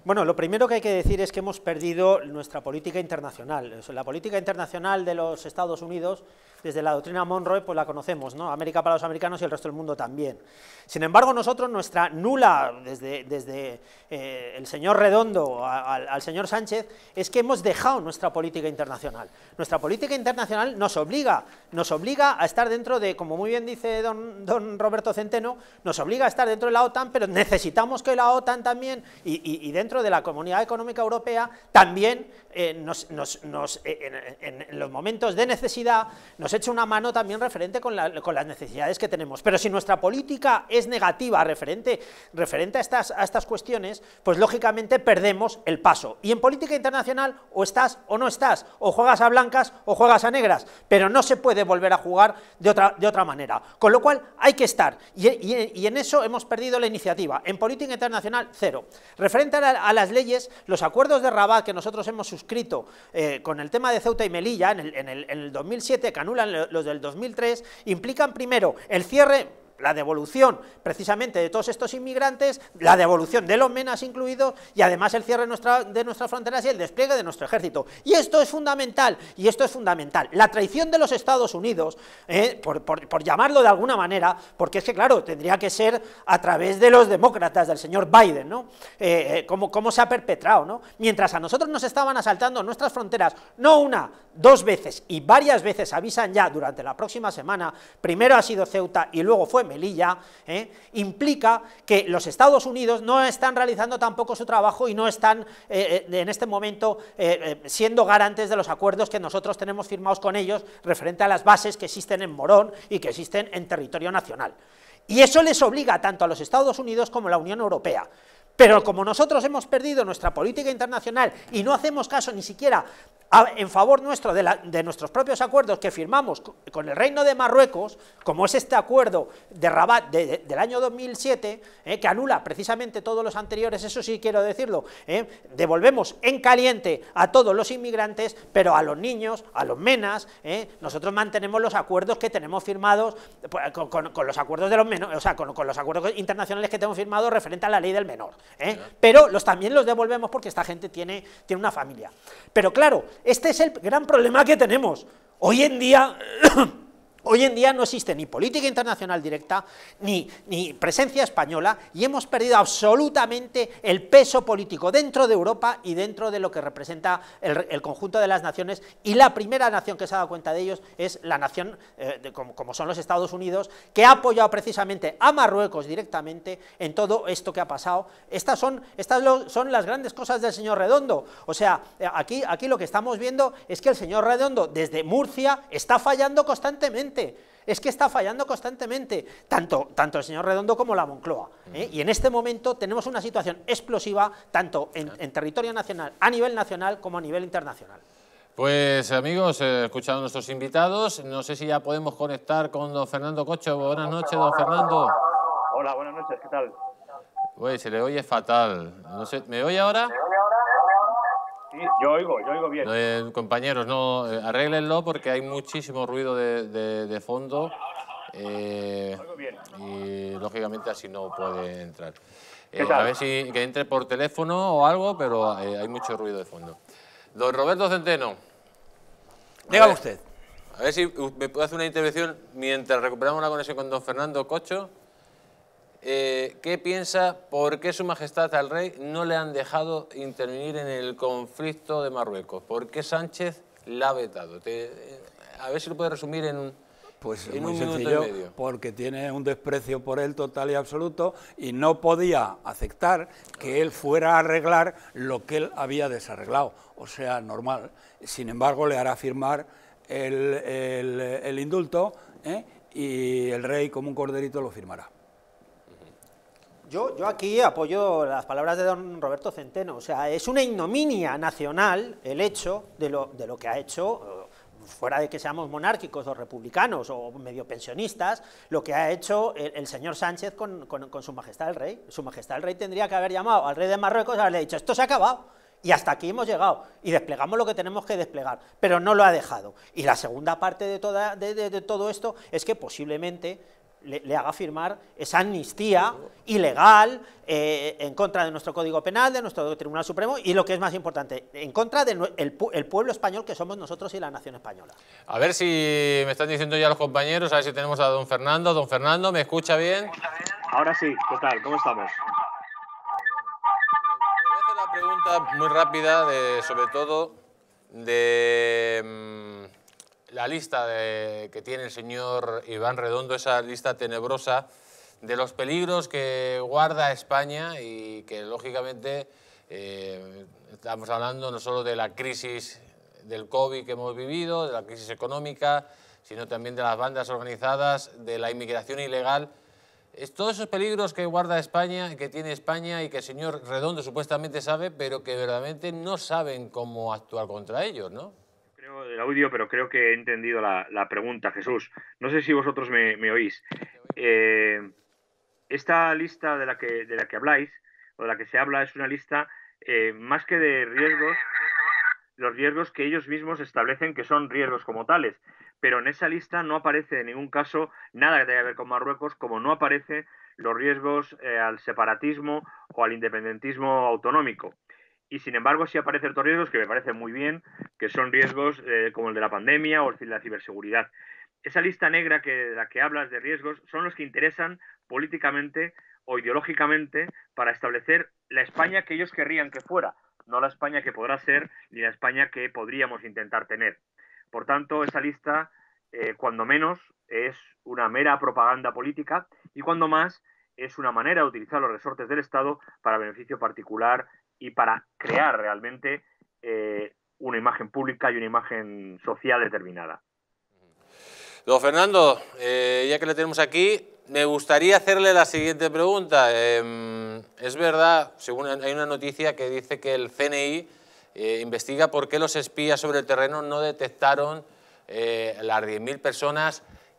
Bueno, lo primero que hay que decir es que hemos perdido nuestra política internacional. La política internacional de los Estados Unidos, desde la doctrina Monroe, pues la conocemos, ¿no? América para los americanos y el resto del mundo también. Sin embargo, nosotros, nuestra nula, desde, desde eh, el señor Redondo al, al señor Sánchez, es que hemos dejado nuestra política internacional. Nuestra política internacional nos obliga, nos obliga a estar dentro de, como muy bien dice don, don Roberto Centeno, nos obliga a estar dentro de la OTAN, pero necesitamos que la OTAN también, y, y, y dentro de la Comunidad Económica Europea, también eh, nos, nos, nos, eh, en, en los momentos de necesidad, nos eche una mano también referente con, la, con las necesidades que tenemos. Pero si nuestra política es negativa referente, referente a, estas, a estas cuestiones, pues lógicamente perdemos el paso. Y en política internacional o estás o no estás, o juegas a blancas o juegas a negras, pero no se puede volver a jugar de otra, de otra manera. Con lo cual hay que estar, y, y, y en eso hemos perdido la iniciativa. En política internacional, cero. Referente a, la, a las leyes, los acuerdos de Rabat que nosotros hemos suscrito eh, con el tema de Ceuta y Melilla en el, en el, en el dos mil siete, que anulan los del dos mil tres, implican primero el cierre, la devolución precisamente de todos estos inmigrantes, la devolución de los menas incluidos y además el cierre de, nuestra, de nuestras fronteras y el despliegue de nuestro ejército. Y esto es fundamental, y esto es fundamental. La traición de los Estados Unidos, eh, por, por, por llamarlo de alguna manera, porque es que claro, tendría que ser a través de los demócratas, del señor Biden, ¿no? Eh, eh, cómo, cómo se ha perpetrado, ¿no? Mientras a nosotros nos estaban asaltando nuestras fronteras, no una, dos veces y varias veces avisan ya durante la próxima semana, primero ha sido Ceuta y luego fue Melilla, ¿eh? Implica que los Estados Unidos no están realizando tampoco su trabajo y no están eh, en este momento eh, eh, siendo garantes de los acuerdos que nosotros tenemos firmados con ellos referente a las bases que existen en Morón y que existen en territorio nacional. Y eso les obliga tanto a los Estados Unidos como a la Unión Europea. Pero como nosotros hemos perdido nuestra política internacional y no hacemos caso ni siquiera a, en favor nuestro de, la, de nuestros propios acuerdos que firmamos con el Reino de Marruecos, como es este acuerdo de Rabat de, de, del año dos mil siete, eh, que anula precisamente todos los anteriores, eso sí quiero decirlo, eh, devolvemos en caliente a todos los inmigrantes, pero a los niños, a los menas, eh, nosotros mantenemos los acuerdos que tenemos firmados con, con, con los acuerdos de los menores, o sea, con, con los acuerdos internacionales que tenemos firmados referente a la ley del menor. ¿Eh? Pero los, también los devolvemos porque esta gente tiene, tiene una familia. Pero claro, este es el gran problema que tenemos. Hoy en día... Hoy en día no existe ni política internacional directa, ni, ni presencia española, y hemos perdido absolutamente el peso político dentro de Europa y dentro de lo que representa el, el conjunto de las naciones, y la primera nación que se ha dado cuenta de ellos es la nación, eh, de, como, como son los Estados Unidos, que ha apoyado precisamente a Marruecos directamente en todo esto que ha pasado. Estas son, estas lo, son las grandes cosas del señor Redondo. O sea, aquí, aquí lo que estamos viendo es que el señor Redondo desde Murcia está fallando constantemente. Es que está fallando constantemente, tanto, tanto el señor Redondo como la Moncloa, ¿eh? Y en este momento tenemos una situación explosiva, tanto en, en territorio nacional, a nivel nacional, como a nivel internacional. Pues amigos, eh, escuchando a nuestros invitados, no sé si ya podemos conectar con don Fernando Cocho. Buenas noches, don Fernando. Hola, buenas noches, ¿qué tal? Uy, se le oye fatal. No sé, ¿me oye ahora? Sí, yo oigo, yo oigo bien. Eh, compañeros, no, eh, arréglenlo porque hay muchísimo ruido de, de, de fondo eh, oigo bien. Y lógicamente así no puede entrar. Eh, ¿Qué tal? A ver si que entre por teléfono o algo, pero eh, hay mucho ruido de fondo. Don Roberto Centeno. Dígame usted. A ver si me puede hacer una intervención mientras recuperamos la conexión con don Fernando Cocho. Eh, ¿Qué piensa? ¿Por qué Su Majestad al Rey no le han dejado intervenir en el conflicto de Marruecos? ¿Por qué Sánchez la ha vetado? Te, a ver si lo puede resumir en un, pues en muy un minuto sencillo, y medio. Porque tiene un desprecio por él total y absoluto y no podía aceptar que él fuera a arreglar lo que él había desarreglado. O sea, normal. Sin embargo, le hará firmar el, el, el indulto, ¿eh? Y el rey, como un corderito, lo firmará. Yo, yo aquí apoyo las palabras de don Roberto Centeno. O sea, es una ignominia nacional el hecho de lo, de lo que ha hecho, fuera de que seamos monárquicos o republicanos o medio pensionistas, lo que ha hecho el, el señor Sánchez con, con, con Su Majestad el Rey. Su Majestad el Rey tendría que haber llamado al rey de Marruecos y haberle dicho, esto se ha acabado. Y hasta aquí hemos llegado, y desplegamos lo que tenemos que desplegar, pero no lo ha dejado. Y la segunda parte de, toda, de, de, de todo esto es que posiblemente le, le haga firmar esa amnistía ilegal eh, en contra de nuestro Código Penal, de nuestro Tribunal Supremo y, lo que es más importante, en contra del el, el pueblo español que somos nosotros y la nación española. A ver si me están diciendo ya los compañeros, a ver si tenemos a don Fernando. Don Fernando, ¿me escucha bien? Ahora sí, ¿qué tal? ¿Cómo estamos? Le voy a hacer una pregunta muy rápida, de, sobre todo de mmm, la lista de, que tiene el señor Iván Redondo, esa lista tenebrosa de los peligros que guarda España y que, lógicamente, eh, estamos hablando no solo de la crisis del COVID que hemos vivido, de la crisis económica, sino también de las bandas organizadas, de la inmigración ilegal. Es todos esos peligros que guarda España, que tiene España y que el señor Redondo supuestamente sabe, pero que verdaderamente no saben cómo actuar contra ellos, ¿no? Creo el audio, pero creo que he entendido la, la pregunta, Jesús. No sé si vosotros me, me oís. Eh, esta lista de la, que, de la que habláis, o de la que se habla, es una lista eh, más que de riesgos, los riesgos que ellos mismos establecen que son riesgos como tales. Pero en esa lista no aparece en ningún caso nada que tenga que ver con Marruecos, como no aparece los riesgos eh, al separatismo o al independentismo autonómico. Y sin embargo sí aparecen otros riesgos que me parecen muy bien, que son riesgos eh, como el de la pandemia o el de la ciberseguridad. Esa lista negra que, de la que hablas de riesgos son los que interesan políticamente o ideológicamente para establecer la España que ellos querrían que fuera, no la España que podrá ser ni la España que podríamos intentar tener. Por tanto, esa lista, eh, cuando menos, es una mera propaganda política y cuando más es una manera de utilizar los resortes del Estado para beneficio particular y para crear realmente eh, una imagen pública y una imagen social determinada. Don Fernando, eh, ya que le tenemos aquí, me gustaría hacerle la siguiente pregunta. Eh, es verdad, según hay una noticia que dice que el C N I eh, investiga por qué los espías sobre el terreno no detectaron eh, las diez mil personas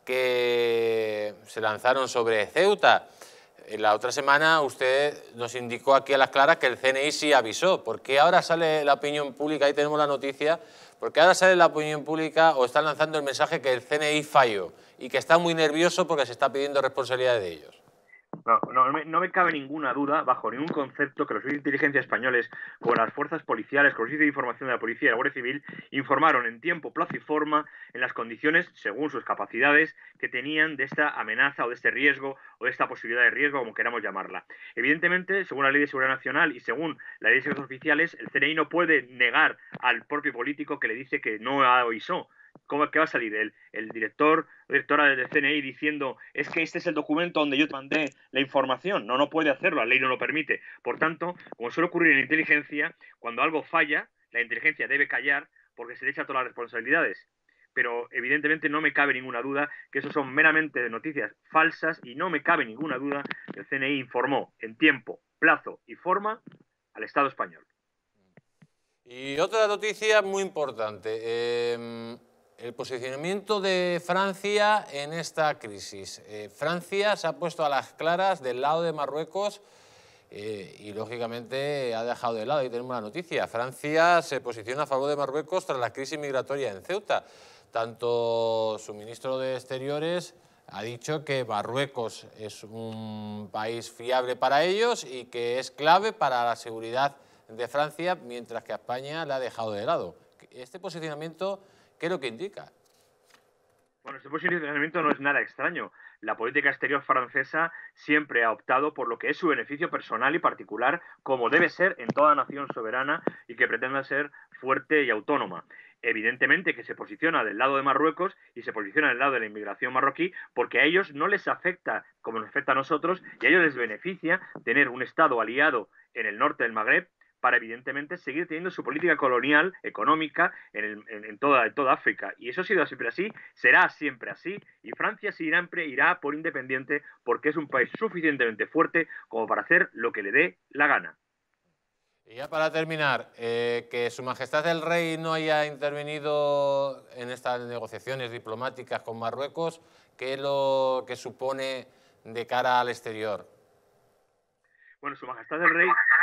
que se lanzaron sobre Ceuta. La otra semana usted nos indicó aquí a las claras que el C N I sí avisó. ¿Por qué ahora sale la opinión pública? Ahí tenemos la noticia. ¿Por qué ahora sale la opinión pública o están lanzando el mensaje que el C N I falló y que está muy nervioso porque se está pidiendo responsabilidad de ellos? No, no, me, no me cabe ninguna duda, bajo ningún concepto, que los servicios de inteligencia españoles, como las fuerzas policiales, con los servicios de información de la policía y la Guardia Civil, informaron en tiempo, plazo y forma, en las condiciones, según sus capacidades, que tenían de esta amenaza o de este riesgo o de esta posibilidad de riesgo, como queramos llamarla. Evidentemente, según la Ley de Seguridad Nacional y según la Ley de Secretos Oficiales, el C N I no puede negar al propio político que le dice que no avisó. ¿Cómo que va a salir el, el director o directora del C N I diciendo es que este es el documento donde yo te mandé la información? No, no puede hacerlo, la ley no lo permite. Por tanto, como suele ocurrir en la inteligencia, cuando algo falla, la inteligencia debe callar porque se le echa todas las responsabilidades. Pero evidentemente no me cabe ninguna duda que eso son meramente noticias falsas y no me cabe ninguna duda que el C N I informó en tiempo, plazo y forma al Estado español. Y otra noticia muy importante. Eh... El posicionamiento de Francia en esta crisis. Eh, Francia se ha puesto a las claras del lado de Marruecos eh, y, lógicamente, ha dejado de lado. Ahí tenemos la noticia. Francia se posiciona a favor de Marruecos tras la crisis migratoria en Ceuta. Tanto su ministro de Exteriores ha dicho que Marruecos es un país fiable para ellos y que es clave para la seguridad de Francia, mientras que a España la ha dejado de lado. Este posicionamiento, ¿qué es lo que indica? Bueno, este posicionamiento no es nada extraño. La política exterior francesa siempre ha optado por lo que es su beneficio personal y particular, como debe ser en toda nación soberana y que pretenda ser fuerte y autónoma. Evidentemente que se posiciona del lado de Marruecos y se posiciona del lado de la inmigración marroquí porque a ellos no les afecta como nos afecta a nosotros y a ellos les beneficia tener un Estado aliado en el norte del Magreb para, evidentemente, seguir teniendo su política colonial, económica, en, el, en, en, toda, en toda África. Y eso ha sido siempre así, será siempre así, y Francia siempre irá por independiente porque es un país suficientemente fuerte como para hacer lo que le dé la gana. Y ya para terminar, eh, que Su Majestad el Rey no haya intervenido en estas negociaciones diplomáticas con Marruecos, ¿qué es lo que supone de cara al exterior? Bueno, Su Majestad el Rey...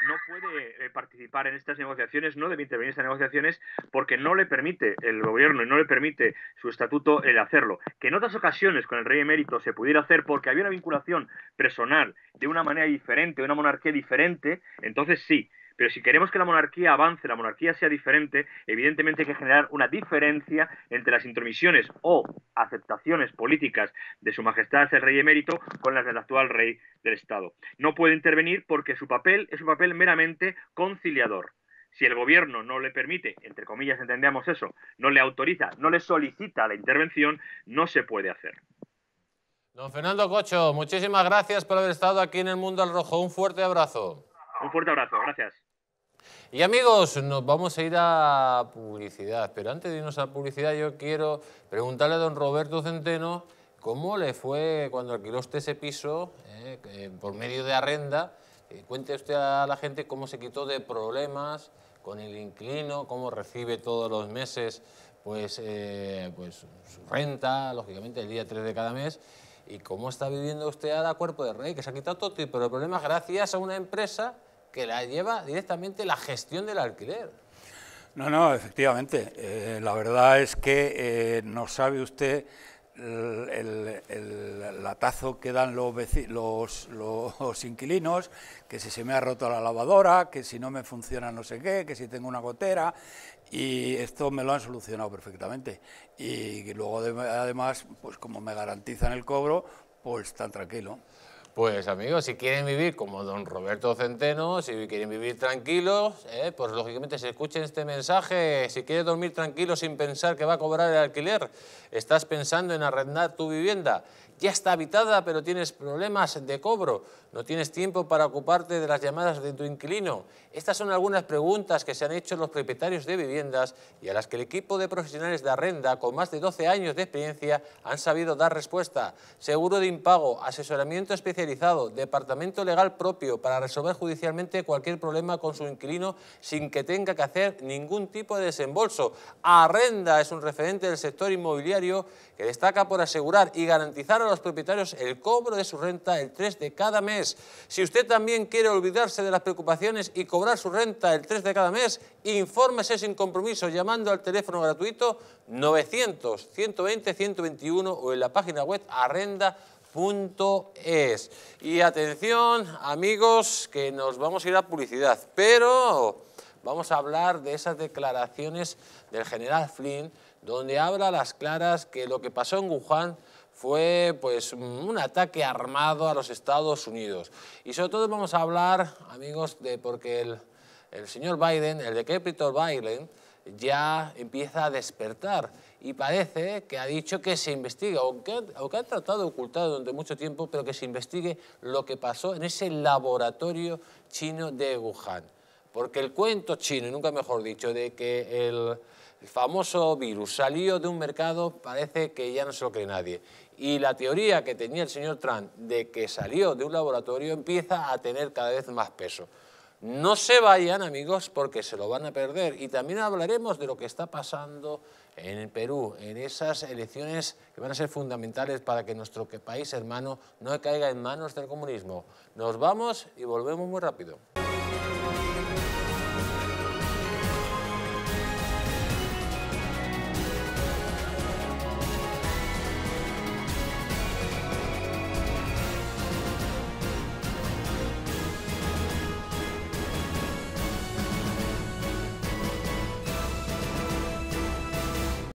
no puede eh, participar en estas negociaciones, no debe intervenir en estas negociaciones porque no le permite el gobierno y no le permite su estatuto el hacerlo. Que en otras ocasiones con el rey emérito se pudiera hacer porque había una vinculación personal de una manera diferente, de una monarquía diferente, entonces sí. Pero si queremos que la monarquía avance, la monarquía sea diferente, evidentemente hay que generar una diferencia entre las intromisiones o aceptaciones políticas de su majestad el rey emérito con las del actual rey del Estado. No puede intervenir porque su papel es un papel meramente conciliador. Si el gobierno no le permite, entre comillas entendemos eso, no le autoriza, no le solicita la intervención, no se puede hacer. Don Fernando Cocho, muchísimas gracias por haber estado aquí en El Mundo al Rojo. Un fuerte abrazo. Un fuerte abrazo, gracias. Y amigos, nos vamos a ir a publicidad, pero antes de irnos a publicidad yo quiero preguntarle a don Roberto Centeno cómo le fue cuando alquiló usted ese piso eh, eh, por medio de Arrenda. Eh, cuente usted a la gente cómo se quitó de problemas con el inquilino, cómo recibe todos los meses pues, eh, pues su renta, lógicamente el día tres de cada mes, y cómo está viviendo usted ahora a cuerpo de rey, que se ha quitado todo tipo de problemas gracias a una empresa que la lleva directamente la gestión del alquiler. No, no, efectivamente. Eh, la verdad es que eh, no sabe usted el, el, el latazo que dan los, los, los inquilinos, que si se me ha roto la lavadora, que si no me funciona no sé qué, que si tengo una gotera, y esto me lo han solucionado perfectamente. Y luego de, además, pues como me garantizan el cobro, pues tan tranquilo. Pues amigos, si quieren vivir como don Roberto Centeno, si quieren vivir tranquilos, eh, pues lógicamente se escuchen este mensaje. Si quieres dormir tranquilo sin pensar que va a cobrar el alquiler, estás pensando en arrendar tu vivienda, ya está habitada pero tienes problemas de cobro, no tienes tiempo para ocuparte de las llamadas de tu inquilino. Estas son algunas preguntas que se han hecho los propietarios de viviendas y a las que el equipo de profesionales de Arrenda, con más de doce años de experiencia, han sabido dar respuesta. Seguro de impago, asesoramiento especializado, departamento legal propio para resolver judicialmente cualquier problema con su inquilino sin que tenga que hacer ningún tipo de desembolso. Arrenda es un referente del sector inmobiliario que destaca por asegurar y garantizar a los propietarios el cobro de su renta el tres de cada mes. Si usted también quiere olvidarse de las preocupaciones y cobrar su renta el tres de cada mes, infórmese sin compromiso llamando al teléfono gratuito novecientos, ciento veinte, ciento veintiuno o en la página web arrenda punto es. Y atención, amigos, que nos vamos a ir a publicidad, pero vamos a hablar de esas declaraciones del general Flynn, donde habla a las claras que lo que pasó en Wuhan fue pues un ataque armado a los Estados Unidos. Y sobre todo vamos a hablar, amigos, de porque el, el señor Biden, el decrépito Biden, ya empieza a despertar y parece que ha dicho que se investigue, aunque, aunque ha tratado de ocultar durante mucho tiempo, pero que se investigue lo que pasó en ese laboratorio chino de Wuhan. Porque el cuento chino, y nunca mejor dicho, de que el, el famoso virus salió de un mercado, parece que ya no se lo cree nadie. Y la teoría que tenía el señor Trump de que salió de un laboratorio empieza a tener cada vez más peso. No se vayan, amigos, porque se lo van a perder. Y también hablaremos de lo que está pasando en el Perú, en esas elecciones que van a ser fundamentales para que nuestro país hermano no caiga en manos del comunismo. Nos vamos y volvemos muy rápido.